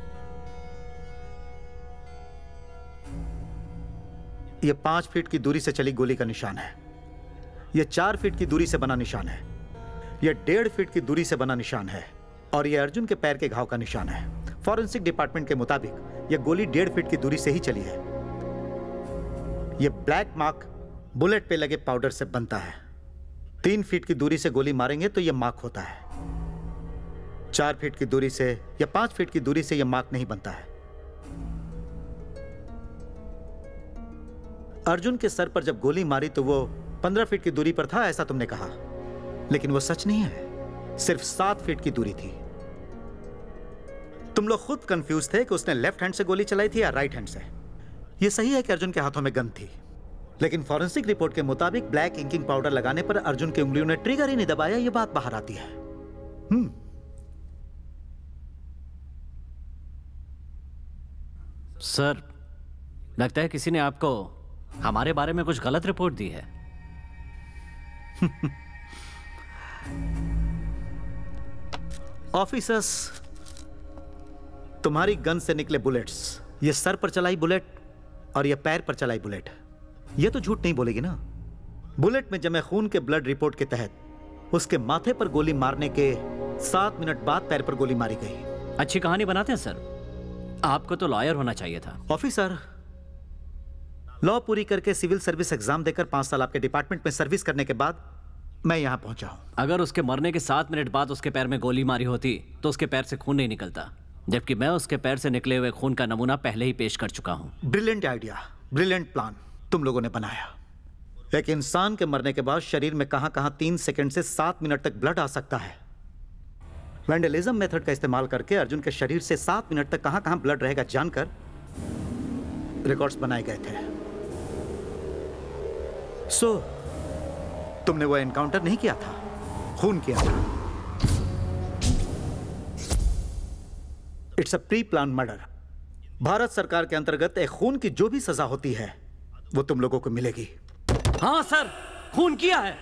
ये पांच फीट की दूरी से चली गोली का निशान है। ये चार फीट की दूरी से बना निशान है। ये डेढ़ फीट की दूरी से बना निशान है और ये अर्जुन के पैर के घाव का निशान है। फॉरेंसिक डिपार्टमेंट के मुताबिक यह गोली डेढ़ फीट की दूरी से ही चली है। यह ब्लैक मार्क बुलेट पे लगे पाउडर से बनता है। तीन फीट की दूरी से गोली मारेंगे तो यह मार्क होता है। चार फीट की दूरी से या पांच फीट की दूरी से यह मार्क नहीं बनता है। अर्जुन के सर पर जब गोली मारी तो वो पंद्रह फीट की दूरी पर था, ऐसा तुमने कहा, लेकिन वो सच नहीं है। सिर्फ सात फीट की दूरी थी। तुम लोग खुद कंफ्यूज थे कि उसने लेफ्ट हैंड से गोली चलाई थी या राइट हैंड से। यह सही है कि अर्जुन के हाथों में गन थी, लेकिन फॉरेंसिक रिपोर्ट के मुताबिक ब्लैक इंकिंग पाउडर लगाने पर अर्जुन की उंगलियों ने ट्रिगर ही नहीं दबाया। यह बात बाहर आती है। हम्म सर, लगता है किसी ने आपको हमारे बारे में कुछ गलत रिपोर्ट दी है। ऑफिसर्स, तुम्हारी गन से निकले बुलेट्स, ये सर पर चलाई बुलेट और ये पैर पर चलाई बुलेट, ये तो झूठ नहीं बोलेगी ना। बुलेट में जमे खून के ब्लड रिपोर्ट के तहत उसके माथे पर गोली मारने के सात मिनट बाद पैर पर गोली मारी गई। अच्छी कहानी बनाते हैं सर, आपको तो लॉयर होना चाहिए था। ऑफिसर, लॉ पूरी करके सिविल सर्विस एग्जाम देकर पांच साल आपके डिपार्टमेंट में सर्विस करने के बाद मैं यहां पहुंचा हूं। अगर उसके मरने के सात मिनट बाद उसके पैर में गोली मारी होती तो उसके पैर से खून नहीं निकलता, जबकि मैं उसके पैर से निकले हुए खून का नमूना पहले ही पेश कर चुका हूं। ब्रिलियंट आइडिया, ब्रिलियंट प्लान तुम लोगों ने बनाया। एक इंसान के मरने के बाद शरीर में कहां कहां तीन सेकंड से सात मिनट तक ब्लड आ सकता है। वैंडलिज्म मेथड का इस्तेमाल करके अर्जुन के शरीर से सात मिनट तक कहां कहां ब्लड रहेगा जानकर रिकॉर्ड्स बनाए गए थे। सो so, तुमने वो एनकाउंटर नहीं किया था, खून किया था। It's a pre plan murder. Bharat सरकार के अंतर्गत एक खून की जो भी सजा होती है वो तुम लोगों को मिलेगी। हाँ सर, खून किया है।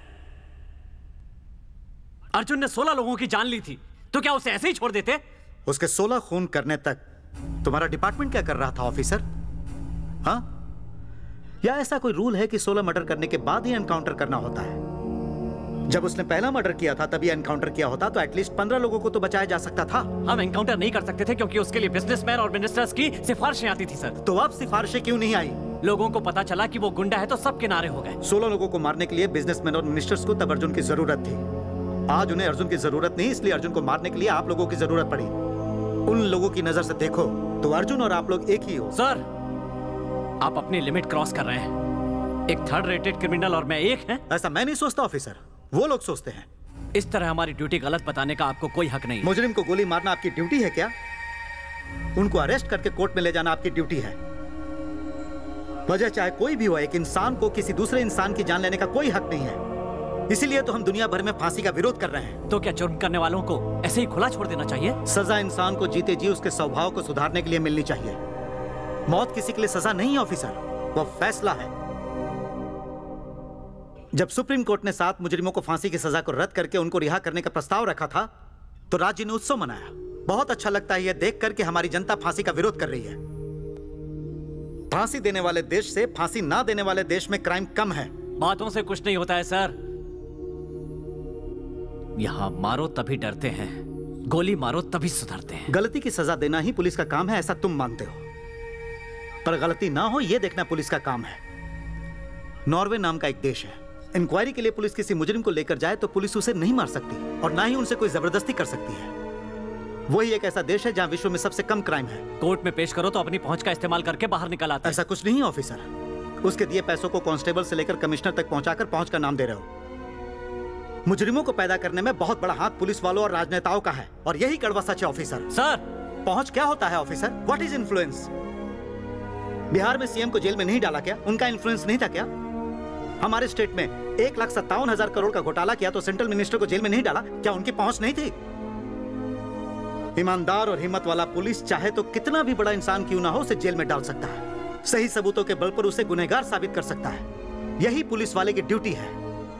अर्जुन ने सोलह लोगों की जान ली थी, तो क्या उसे ऐसे ही छोड़ देते? उसके सोलह खून करने तक तुम्हारा डिपार्टमेंट क्या कर रहा था ऑफिसर? हाँ, या ऐसा कोई रूल है कि सोलह मर्डर करने के बाद ही एनकाउंटर करना होता है? जब उसने पहला मर्डर किया था तभी एनकाउंटर किया होता तो एटलीस्ट पंद्रह लोगों को तो बचाया जा सकता था। हम एनकाउंटर नहीं कर सकते थे क्योंकि उसके लिए बिजनेसमैन और मिनिस्टर्स की सिफारिशें आती थी सर। तो अब सिफारिशें क्यों नहीं आई? लोगों को पता चला कि वो गुंडा है तो सब किनारे हो गए। सोलह लोगों को मारने के लिए बिजनेसमैन और मिनिस्टर्स को तब अर्जुन की जरूरत थी। आज उन्हें अर्जुन की जरूरत नहीं, इसलिए अर्जुन को मारने के लिए आप लोगों की जरूरत पड़ी। उन लोगों की नजर से देखो तो अर्जुन और आप लोग एक ही हो। सर, आप अपनी लिमिट क्रॉस कर रहे हैं। एक थर्ड रेटेड क्रिमिनल और मैं एक है? ऐसा मैं नहीं सोचता ऑफिसर, वो लोग सोचते हैं। इस तरह हमारी ड्यूटी गलत बताने का आपको कोई हक नहीं। मुजरिम को गोली मारना आपकी ड्यूटी है क्या? उनको अरेस्ट करके कोर्ट में ले जाना आपकी ड्यूटी है। वजह चाहे कोई भी हो, एक इंसान को किसी दूसरे इंसान की जान लेने का कोई हक नहीं है। इसीलिए तो हम दुनिया भर में फांसी का विरोध कर रहे हैं। तो क्या जुर्म करने वालों को ऐसे ही खुला छोड़ देना चाहिए? सजा इंसान को जीते जी उसके स्वभाव को सुधारने के लिए मिलनी चाहिए। मौत किसी के लिए सजा नहीं है ऑफिसर, वो फैसला है। जब सुप्रीम कोर्ट ने सात मुजरिमों को फांसी की सजा को रद्द करके उनको रिहा करने का प्रस्ताव रखा था तो राज्य ने उत्सव मनाया। बहुत अच्छा लगता है यह देखकर कि हमारी जनता फांसी का विरोध कर रही है। फांसी देने वाले देश से फांसी ना देने वाले देश में क्राइम कम है। बातों से कुछ नहीं होता है सर। यहां मारो तभी डरते हैं, गोली मारो तभी सुधरते हैं। गलती की सजा देना ही पुलिस का काम है ऐसा तुम मानते हो, पर गलती ना हो यह देखना पुलिस का काम है। नॉर्वे नाम का एक देश है, इंक्वायरी के लिए पुलिस किसी मुजरिम को लेकर जाए तो पुलिस उसे नहीं मार सकती और ना ही उनसे कोई जबरदस्ती कर सकती है। वही एक ऐसा देश है जहां विश्व में सबसे कम क्राइम है। कोर्ट में पेश करो तो अपनी पहुंच का इस्तेमाल करके बाहर निकल आता है। ऐसा कुछ नहीं ऑफिसर, उसके दिए पैसों को कांस्टेबल से लेकर कमिश्नर तक पहुंचाकर पहुंच का नाम दे रहे हो। मुजरिमों को पैदा करने में बहुत बड़ा हाथ पुलिस वालों और राजनेताओं का है और यही कड़वा सच है ऑफिसर। सर, पहुंच क्या होता है officer? What is influence? Bihar में सीएम को जेल में नहीं डाला क्या? उनका इन्फ्लुएंस नहीं था क्या? हमारे स्टेट में एक लाख सत्तावन हजार करोड़ का घोटाला किया तो सेंट्रल मिनिस्टर को जेल में नहीं डाला, क्या उनकी पहुंच नहीं थी? ईमानदार और हिम्मत वाला पुलिस चाहे तो कितना भी बड़ा इंसान क्यों ना हो उसे जेल में डाल सकता है, सही सबूतों के बल पर उसे गुनहगार साबित कर सकता है। यही पुलिस वाले की ड्यूटी है।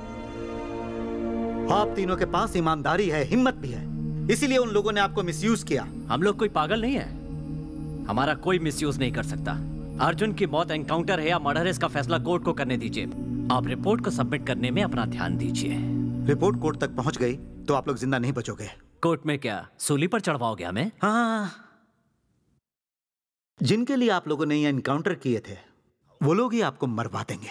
आप तीनों के पास ईमानदारी है, हिम्मत भी है, इसीलिए उन लोगों ने आपको मिसयूज किया। हम लोग कोई पागल नहीं है, हमारा कोई मिसयूज नहीं कर सकता। अर्जुन की मौत एनकाउंटर है या मर्डर है इसका फैसला कोर्ट को करने दीजिए। आप रिपोर्ट को सबमिट करने में अपना ध्यान दीजिए। रिपोर्ट कोर्ट तक पहुंच गई तो आप लोग जिंदा नहीं बचोगे। कोर्ट में क्या सूली पर चढ़वाओगे हमें? हाँ, जिनके लिए आप लोगों ने ये एनकाउंटर किए थे वो लोग ही आपको मरवा देंगे।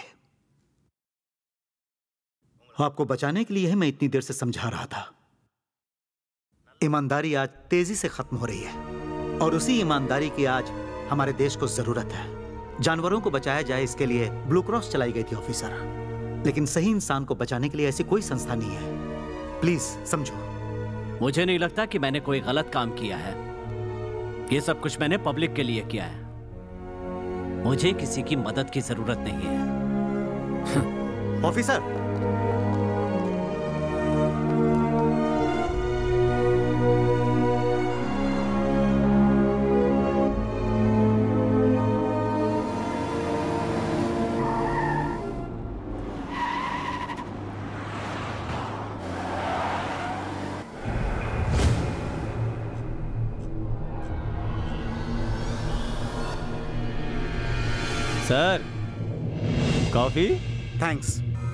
आपको बचाने के लिए ही मैं इतनी देर से समझा रहा था। ईमानदारी आज तेजी से खत्म हो रही है और उसी ईमानदारी की आज हमारे देश को जरूरत है। जानवरों को बचाया जाए इसके लिए ब्लू क्रॉस चलाई गई थी ऑफिसर, लेकिन सही इंसान को बचाने के लिए ऐसी कोई संस्था नहीं है। प्लीज समझो। मुझे नहीं लगता कि मैंने कोई गलत काम किया है। ये सब कुछ मैंने पब्लिक के लिए किया है। मुझे किसी की मदद की जरूरत नहीं है। Officer, sir, coffee? Thanks.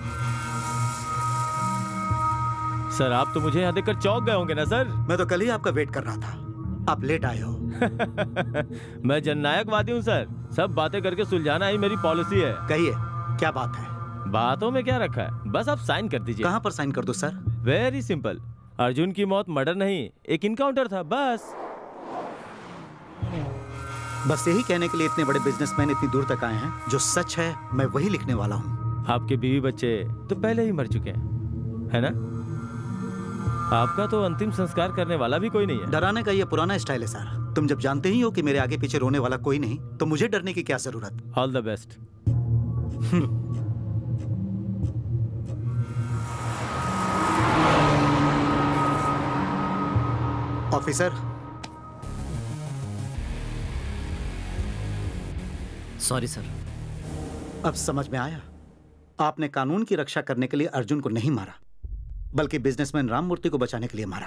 Sir, आप तो मुझे यहाँ देखकर चौंक गए होंगे ना सर? मैं तो कल ही आपका वेट कर रहा था, आप लेट आए हो। मैं जननायकवादी हूँ सर, सब बातें करके सुलझाना ही मेरी पॉलिसी है। कहिए, क्या बात है? बातों में क्या रखा है, बस आप साइन कर दीजिए। कहाँ पर साइन कर दो सर? Very simple. अर्जुन की मौत मर्डर नहीं, एक इनकाउंटर था, बस। बस यही कहने के लिए इतने बड़े बिजनेसमैन इतनी दूर तक आए हैं। जो सच है मैं वही लिखने वाला हूँ। आपके बीवी बच्चे तो पहले ही मर चुके हैं, है ना? आपका तो अंतिम संस्कार करने वाला भी कोई नहीं है। डराने का ये पुराना स्टाइल है सर। तुम जब जानते ही हो कि मेरे आगे पीछे रोने वाला कोई नहीं, तो मुझे डरने की क्या जरूरत? All the best. Officer, sorry sir. अब समझ में आया। आपने कानून की रक्षा करने के लिए अर्जुन को नहीं मारा, बल्कि बिजनेसमैन राममूर्ति को बचाने के लिए मारा।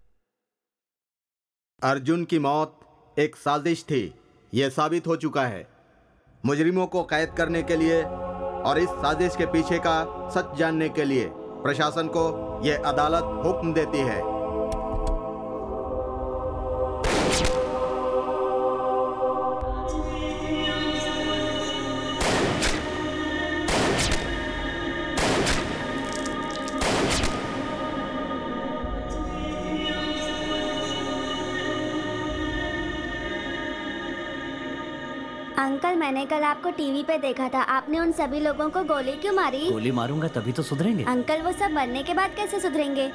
अर्जुन की मौत एक साजिश थी, यह साबित हो चुका है। मुजरिमों को कैद करने के लिए और इस साजिश के पीछे का सच जानने के लिए प्रशासन को यह अदालत हुक्म देती है। अंकल, मैंने कल आपको टीवी पे देखा था। आपने उन सभी लोगों को गोली क्यों मारी? गोली मारूंगा तभी तो सुधरेंगे। अंकल, वो सब मरने के बाद कैसे सुधरेंगे?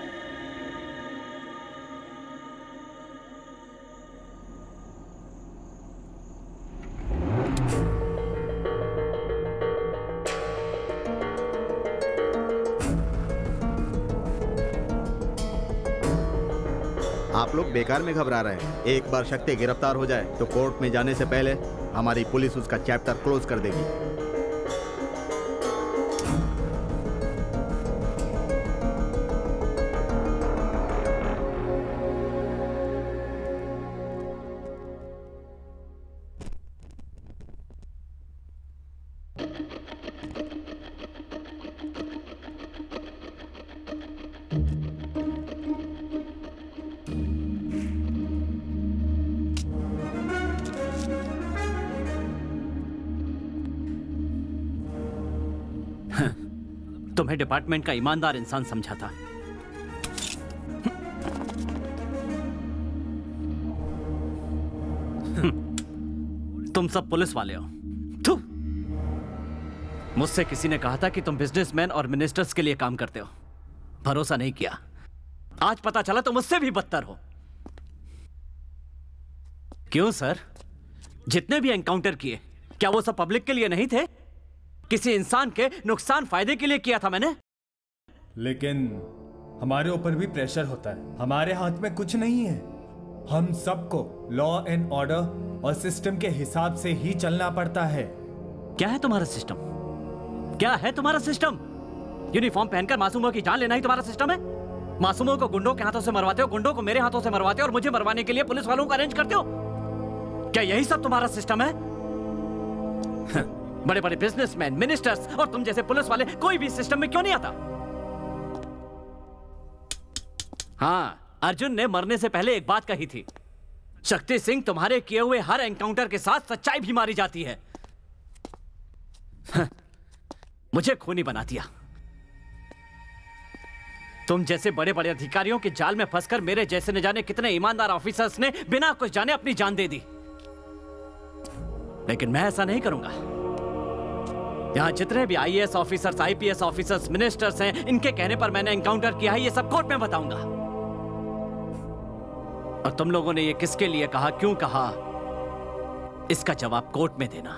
आप लोग बेकार में घबरा रहे हैं। एक बार शक्ति गिरफ्तार हो जाए तो कोर्ट में जाने से पहले हमारी पुलिस उसका चैप्टर क्लोज कर देगी। तुम्हें डिपार्टमेंट का ईमानदार इंसान समझा था। तुम सब पुलिस वाले हो। थू। मुझसे किसी ने कहा था कि तुम बिजनेसमैन और मिनिस्टर्स के लिए काम करते हो। भरोसा नहीं किया। आज पता चला तुम मुझसे भी बदतर हो। क्यों सर? जितने भी एनकाउंटर किए, क्या वो सब पब्लिक के लिए नहीं थे? किसी इंसान के नुकसान फायदे के लिए किया था मैंने। लेकिन हमारे ऊपर भी प्रेशर होता है। हमारे हाथ में कुछ नहीं है। हम सबको लॉ एंड ऑर्डर और सिस्टम के हिसाब से ही चलना पड़ता है। क्या है तुम्हारा सिस्टम? क्या है तुम्हारा सिस्टम? यूनिफॉर्म पहनकर मासूमों की जान लेना ही तुम्हारा सिस्टम है? मासूमों को गुंडों के हाथों से मरवाते हो, गुंडों को मेरे हाथों से मरवाते हो और मुझे मरवाने के लिए पुलिस वालों को अरेंज करते हो। क्या यही सब तुम्हारा सिस्टम है? बड़े बड़े बिजनेसमैन, मिनिस्टर्स और तुम जैसे पुलिस वाले कोई भी सिस्टम में क्यों नहीं आता? हाँ, अर्जुन ने मरने से पहले एक बात कही थी, शक्ति सिंह, तुम्हारे किए हुए हर एनकाउंटर के साथ सच्चाई भी मारी जाती है। मुझे खूनी बना दिया। तुम जैसे बड़े बड़े अधिकारियों के जाल में फंसकर मेरे जैसे न जाने कितने ईमानदार ऑफिसर्स ने बिना कुछ जाने अपनी जान दे दी। लेकिन मैं ऐसा नहीं करूंगा। यहां जितने भी I A S officers, I P S officers, ministers हैं, इनके कहने पर मैंने एनकाउंटर किया है, ये सब कोर्ट में बताऊंगा। और तुम लोगों ने ये किसके लिए कहा, क्यों कहा, इसका जवाब कोर्ट में देना।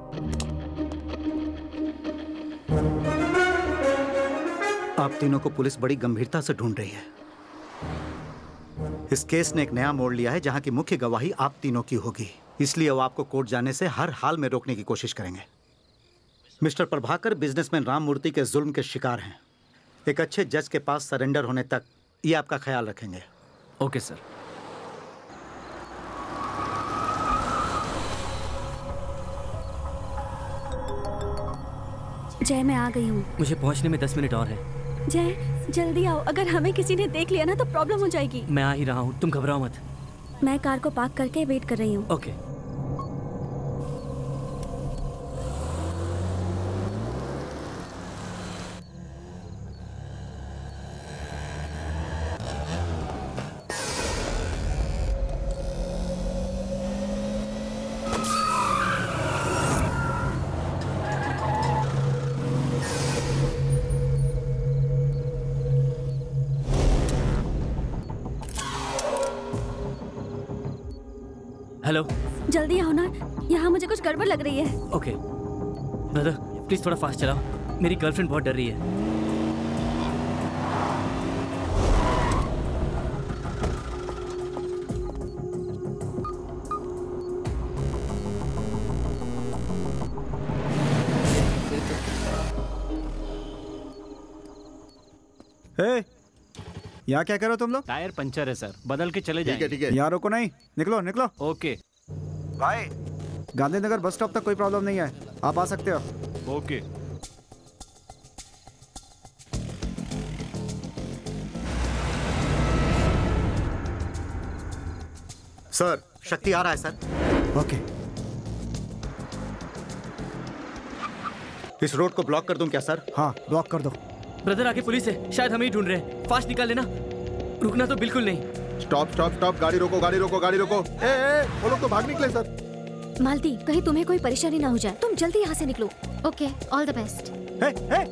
आप तीनों को पुलिस बड़ी गंभीरता से ढूंढ रही है। इस केस ने एक नया मोड़ लिया है जहां की मुख्य गवाही आप तीनों की होगी, इसलिए वो आपको कोर्ट जाने से हर हाल में रोकने की कोशिश करेंगे। मिस्टर प्रभाकर बिजनेसमैन राममूर्ति के जुल्म के शिकार हैं। एक अच्छे जज के पास सरेंडर होने तक ये आपका ख्याल रखेंगे। Okay sir. जय, मैं आ गई हूँ। मुझे पहुंचने में दस मिनट और है। जय, जल्दी आओ, अगर हमें किसी ने देख लिया ना तो प्रॉब्लम हो जाएगी। मैं आ ही रहा हूँ, तुम घबराओ मत। मैं कार को पार्क करके वेट कर रही हूँ। ओके। हेलो, जल्दी आओ ना, यहाँ मुझे कुछ गड़बड़ लग रही है। ओके ब्रदर, प्लीज थोड़ा फास्ट चलाओ, मेरी गर्लफ्रेंड बहुत डर रही है। हे, यहाँ क्या करो तुम लोग? टायर पंचर है सर, बदल के चले जाएंगे। ठीक है, यहाँ रोको नहीं, निकलो निकलो। ओके भाई, गांधीनगर बस स्टॉप तक कोई प्रॉब्लम नहीं है, आप आ सकते हो। ओके। सर, शक्ति आ रहा है सर। ओके। इस रोड को ब्लॉक कर दूं क्या सर? हाँ, ब्लॉक कर दो। ब्रदर, आगे पुलिस है, शायद हमें ही ढूंढ रहे हैं। फास्ट निकाल लेना, रुकना तो बिल्कुल नहीं। स्टॉप स्टॉप स्टॉप, गाड़ी रोको गाड़ी रोको गाड़ी रोको। ए, ए, वो लोग तो भाग निकले सर। मालती, कहीं तुम्हें कोई परेशानी ना हो जाए, तुम जल्दी यहाँ से निकलो। Okay, all the best. Hey, hey,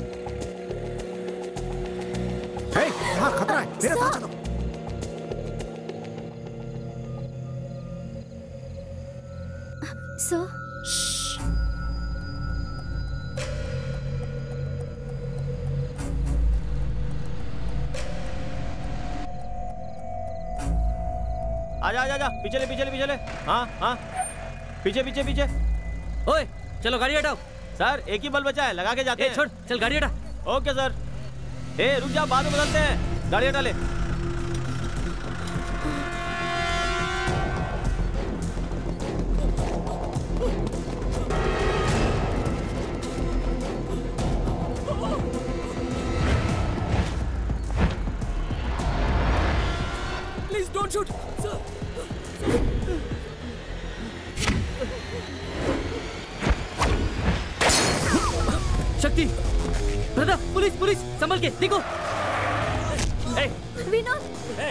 hey, यहाँ खतरा है, मेरे साथ चलो। सर, आजा आजा आजा, पीछे ले पीछे ले पीछे ले। हाँ हाँ, पीछे पीछे पीछे। ओए, चलो गाड़ी हटाओ। सर, एक ही बल बचा है, लगा के जाते हैं। छोड़, चल गाड़ी हटा। Okay sir. ए, रुक जा, बाद में बदलते हैं। गाड़ी हटा ले। Please don't shoot sir. Shakti, brother, police police, संभल के देखो। ए, विनोद,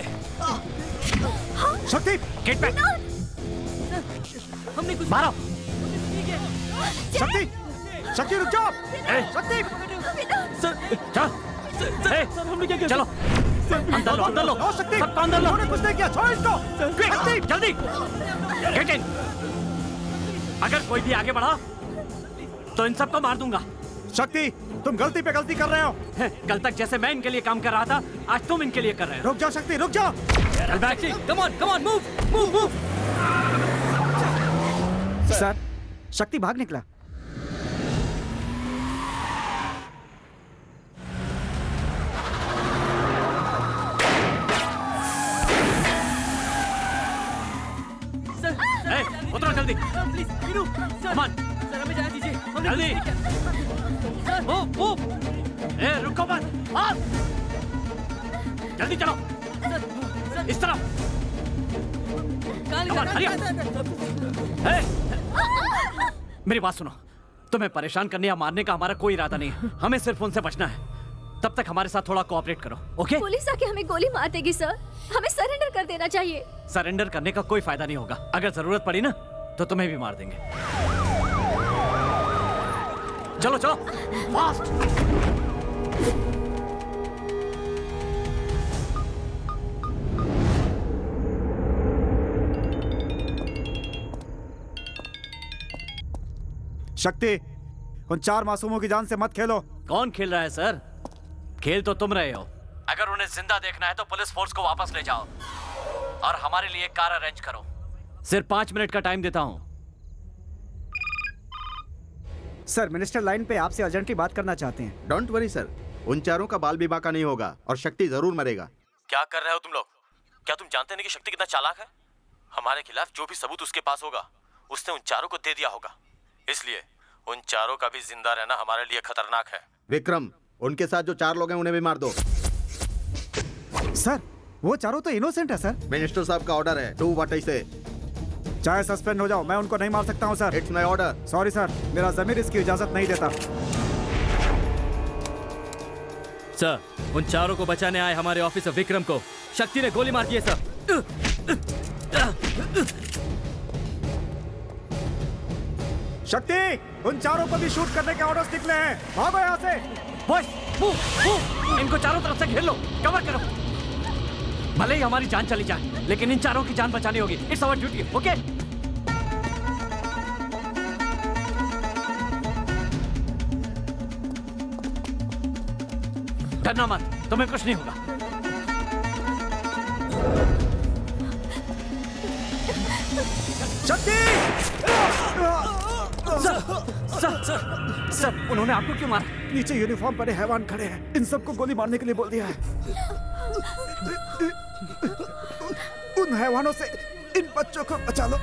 शक्ति, गेट बैक। हमने कुछ मारो। शक्ति, शक्ति रुक जाओ। शक्ति, सर, चल। ए, सर, हमने क्या किया? चलो, अंदर लो अंदर लो। शक्ति, सबको अंदर लो। उन्होंने कुछ नहीं किया, छोड़ इसको। क्विक, जल्दी गेट इन। अगर कोई भी आगे बढ़ा तो इन सबको मार दूंगा। शक्ति, तुम गलती पे गलती कर रहे हो। कल तक जैसे मैं इनके लिए काम कर रहा था, आज तुम इनके लिए कर रहे हो। रुक जाओ शक्ति, रुक जाओ। चल back. Come on come on, move move move. Sir, Shakti भाग निकला। ए, उतरो जल्दी। Please, Veeru, sir, come on, sir, हमें जाने दीजिए। जल्दी। Sir, move move. ए, रुको मत। आ! जल्दी चलो। सर, सर, इस तरफ। Come on, hurry up. Hey! मेरी बात सुनो, तुम्हें परेशान करने या मारने का हमारा कोई इरादा नहीं है। हमें सिर्फ उनसे बचना है। तब तक हमारे साथ थोड़ा कोऑपरेट करो, ओके? पुलिस आके हमें गोली मार देगी सर। हमें सरेंडर कर देना चाहिए। सरेंडर करने का कोई फायदा नहीं होगा। अगर जरूरत पड़ी ना तो तुम्हें भी मार देंगे। चलो चलो, फास्ट। शक्ति, उन चार मासूमों की जान से मत खेलो। कौन खेल रहा है सर? खेल तो तुम रहे हो। अगर उन्हें जिंदा देखना है तो पुलिस फोर्स को वापस ले जाओ और हमारे लिए कार अरेंज करो। सिर्फ पांच मिनट का टाइम देता हूं। सर, मिनिस्टर लाइन पे आपसे अर्जेंटली बात करना चाहते हैं। डोंट वरी सर, उन चारों का बाल बीमा का नहीं होगा और शक्ति जरूर मरेगा। क्या कर रहे हो तुम लोग? क्या तुम जानते नहीं कि शक्ति कितना चालाक है? हमारे खिलाफ जो भी सबूत उसके पास होगा उसने उन चारों को दे दिया होगा। इसलिए उन चारों का भी जिंदा रहना हमारे लिए खतरनाक है। विक्रम, उनके साथ जो चार लोग हैं उन्हें भी मार दो। सर, वो चारों तो इनोसेंट है सर। मिनिस्टर साहब का ऑर्डर है, डू व्हाट आई से। चाहे सस्पेंड हो जाओ, मैं उनको नहीं मार सकता हूं sir. It's my order. Sorry sir, मेरा जमीर इसकी इजाजत नहीं देता। सर, उन चारों को बचाने आए हमारे ऑफिसर विक्रम को शक्ति ने गोली मार दी है सर। शक्ति, उन चारों को भी शूट करने के ऑर्डर्स निकले हैं। भागो यहाँ से। Boys, move, move. इनको चारों तरफ से घेर लो, कवर करो। भले ही हमारी जान चली जाए, लेकिन इन चारों की जान बचानी होगी। It's our duty, okay? डरना मत, तुम्हें कुछ नहीं होगा। शक्ति! सर, सर, सर, सर, उन्होंने आपको क्यों मारा? नीचे यूनिफॉर्म पहने हैवान खड़े हैं, इन सबको गोली मारने के लिए बोल दिया है। उन हैवानों से इन बच्चों को बचा लो।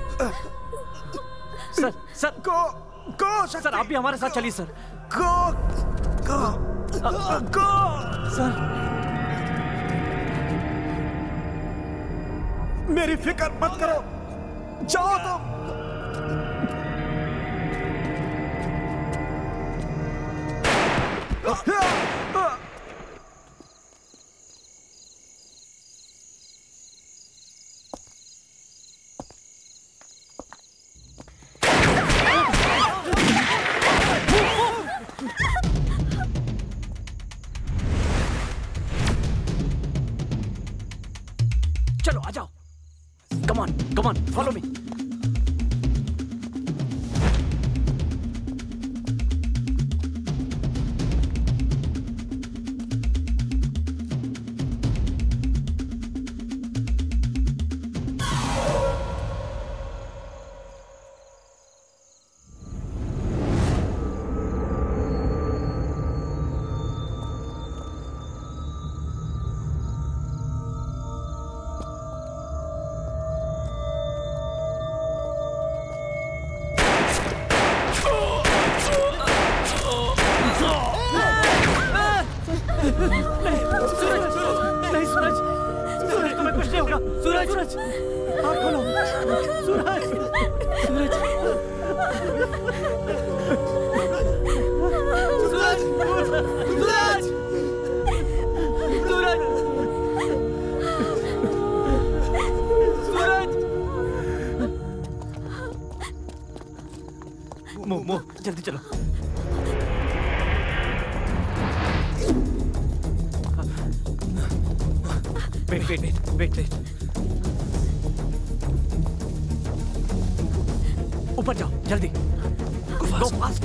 Sir, sir, go, go, sir, आप भी हमारे साथ चलिए सर। गो, गो, गो, सर। मेरी फिक्र मत करो, जाओ तुम। चलो आ जाओ। Come on, come on, follow me. Move move, जल्दी चलो। Wait wait wait wait wait ऊपर जाओ जल्दी। Go fast.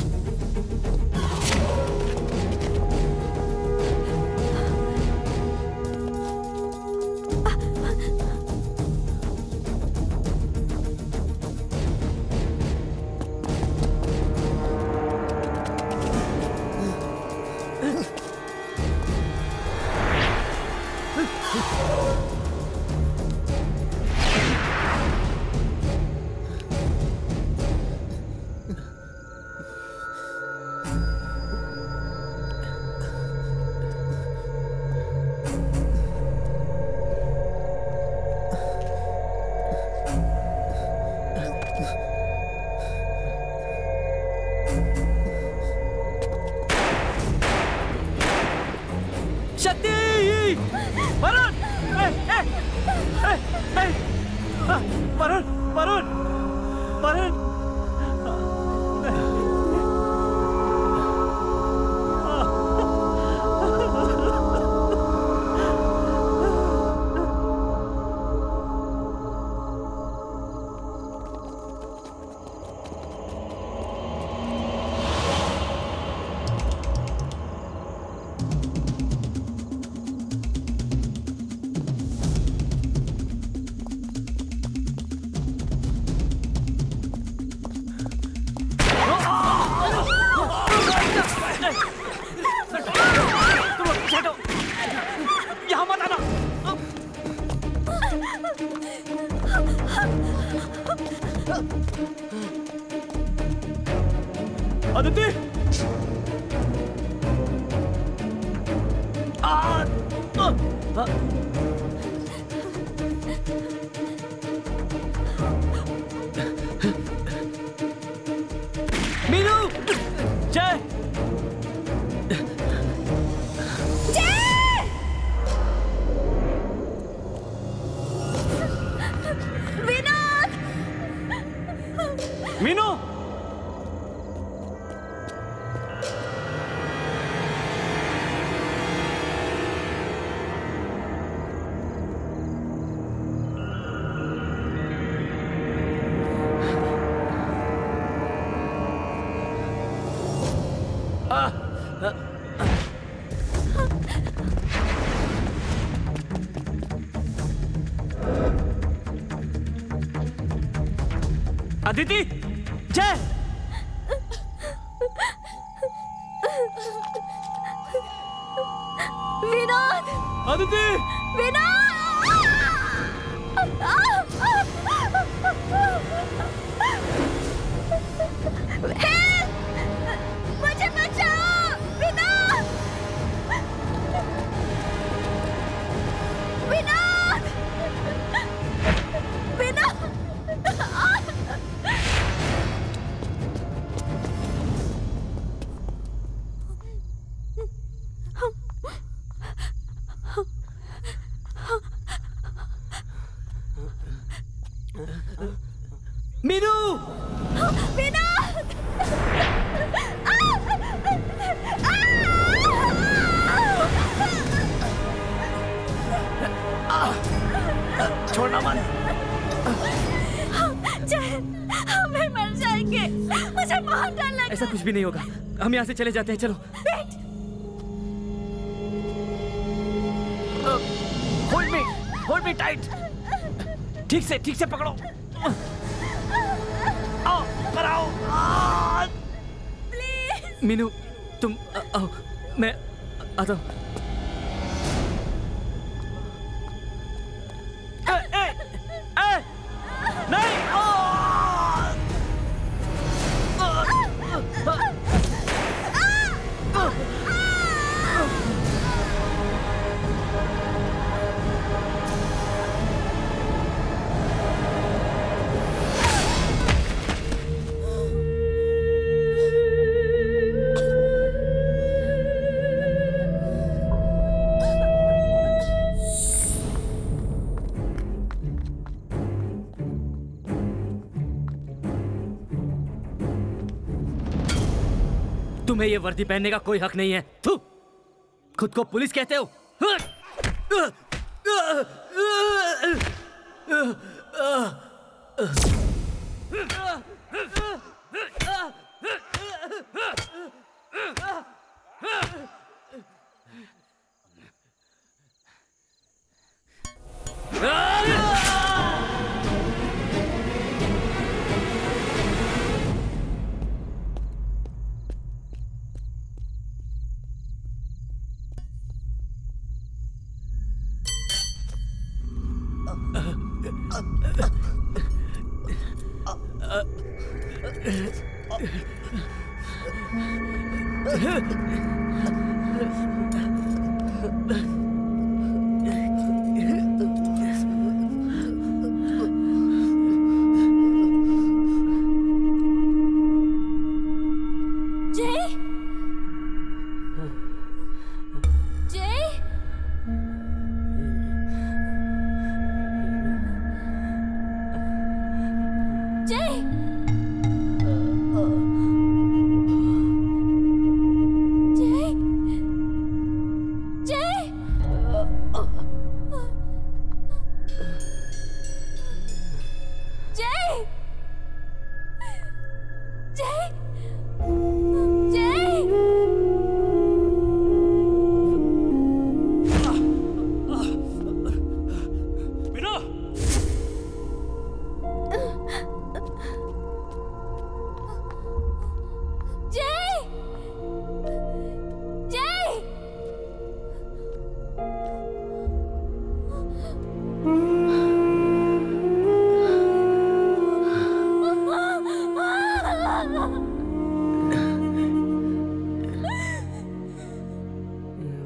वरुण वरुण वरुण अदिति मीनू जय मीनू अदिति जय विनोद अदिति विनोद मुझे बचाओ विनोद विनोद विनोद मीनू विनोद छोड़ना मत जय हमें मर जाएंगे मुझे बहुत डर लग ऐसा कुछ भी नहीं होगा हम यहाँ से चले जाते हैं चलो hold me hold me tight ठीक से ठीक से पकड़ो आओ पर आओ प्लीज मीनू तुम आओ मैं आता हूँ नहीं तुम्हें ये वर्दी पहनने का कोई हक नहीं है। थू, खुद को पुलिस कहते हो?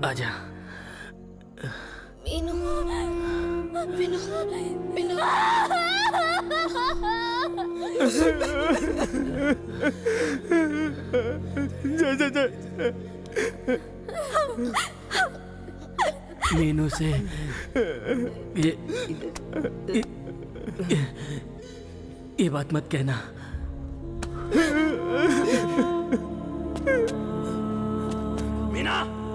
आजा। मीनू, मीनू, मीनू। जा जा जा। मीनू से ये, ये, ये, ये बात मत कहना। मीना,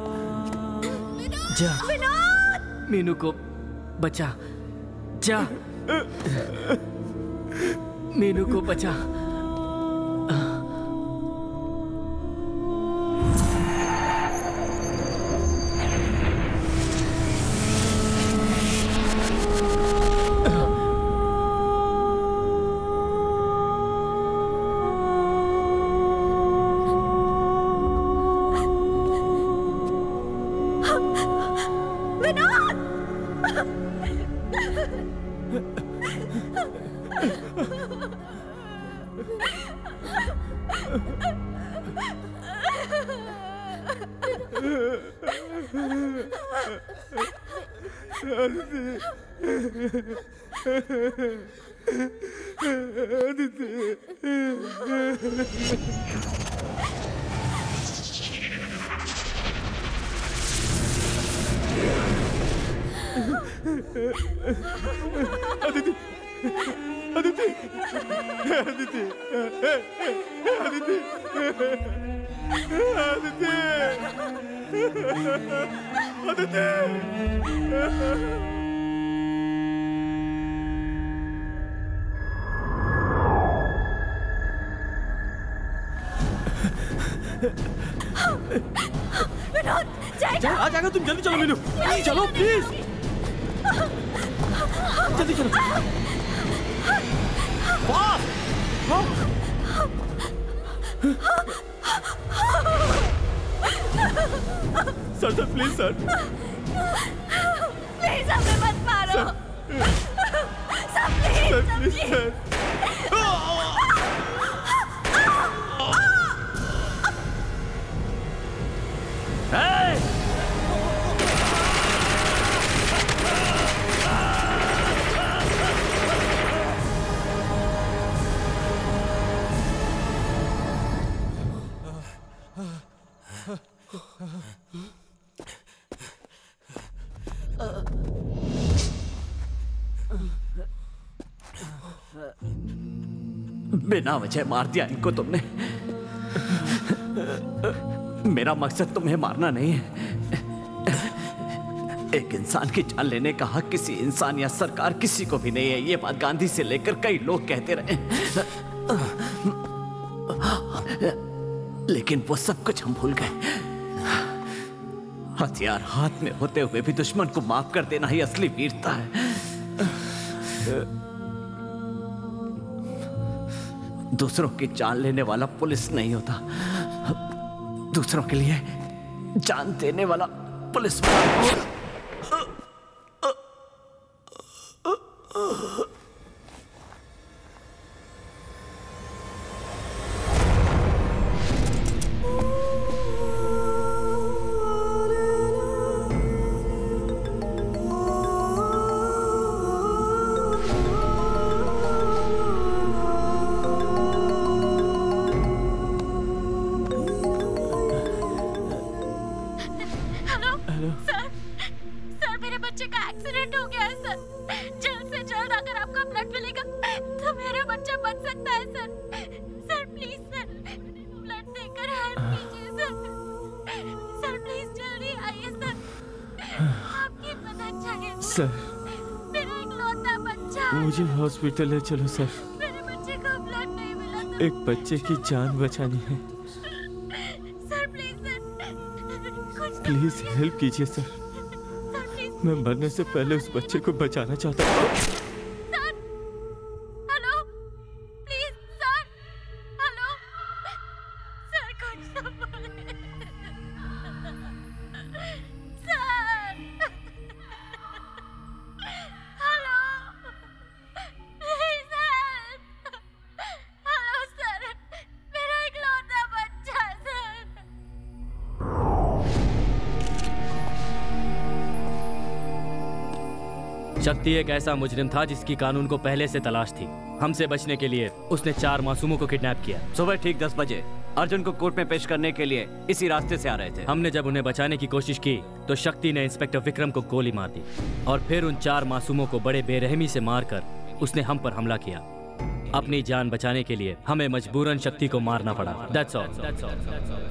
जा। मीनू को बचा, जा। मीनू को बचा। आ जाएगा, तुम जल्दी चलो मीनू, चलो प्लीज, जल्दी चलो। Sir sir please sir, please हमें मत मारो sir, please sir please sir. बिना वजह मार दिया इनको तुमने। मेरा मकसद तुम्हें मारना नहीं है। एक इंसान की जान लेने का हक किसी इंसान या सरकार किसी को भी नहीं है। ये बात गांधी से लेकर कई लोग कहते रहे, लेकिन वो सब कुछ हम भूल गए। हथियार हाथ में होते हुए भी दुश्मन को माफ कर देना ही असली वीरता है। दूसरों की जान लेने वाला पुलिस नहीं होता, दूसरों के लिए जान देने वाला पुलिस वाला। हॉस्पिटल है, चलो सर। मेरे बच्चे को ब्लड नहीं मिला तो... एक बच्चे की जान बचानी है sir, please sir, please help कीजिए सर, मैं मरने से पहले उस बच्चे को बचाना चाहता हूँ। शक्ति एक ऐसा मुजरिम था जिसकी कानून को पहले से तलाश थी। हमसे बचने के लिए उसने चार मासूमों को किडनैप किया। सुबह ठीक दस बजे अर्जुन को कोर्ट में पेश करने के लिए इसी रास्ते से आ रहे थे। हमने जब उन्हें बचाने की कोशिश की तो शक्ति ने इंस्पेक्टर विक्रम को गोली मार दी और फिर उन चार मासूमों को बड़े बेरहमी से मारकर उसने हम पर हमला किया। अपनी जान बचाने के लिए हमें मजबूरन शक्ति को मारना पड़ा। That's all. That's all. That's all.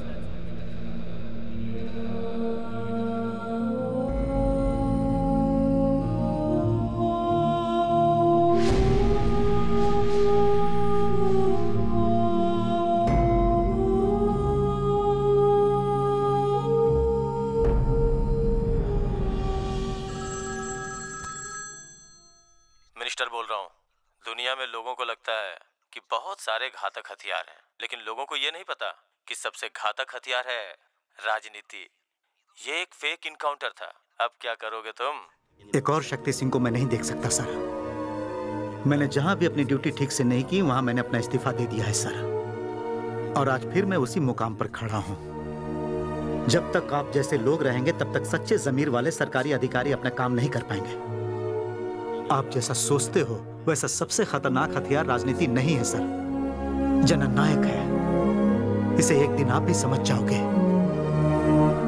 Minister बोल रहा हूँ। दुनिया में लोगों को लगता है कि बहुत सारे घातक हथियार हैं, लेकिन लोगों को ये नहीं पता कि सबसे घातक हथियार है राजनीति। ये एक फेक इनकाउंटर था। अब क्या करोगे तुम? एक और शक्ति सिंह को मैं नहीं देख सकता सर। मैंने जहां भी अपनी ड्यूटी ठीक से नहीं की वहां मैंने अपना इस्तीफा दे दिया है सर, और आज फिर मैं उसी मुकाम पर खड़ा हूं। जब तक आप जैसे लोग रहेंगे तब तक सच्चे जमीर वाले सरकारी अधिकारी अपना काम नहीं कर पाएंगे। आप जैसा सोचते हो वैसा सबसे खतरनाक हथियार राजनीति नहीं है सर, जननायक है। इसे एक दिन आप भी समझ जाओगे।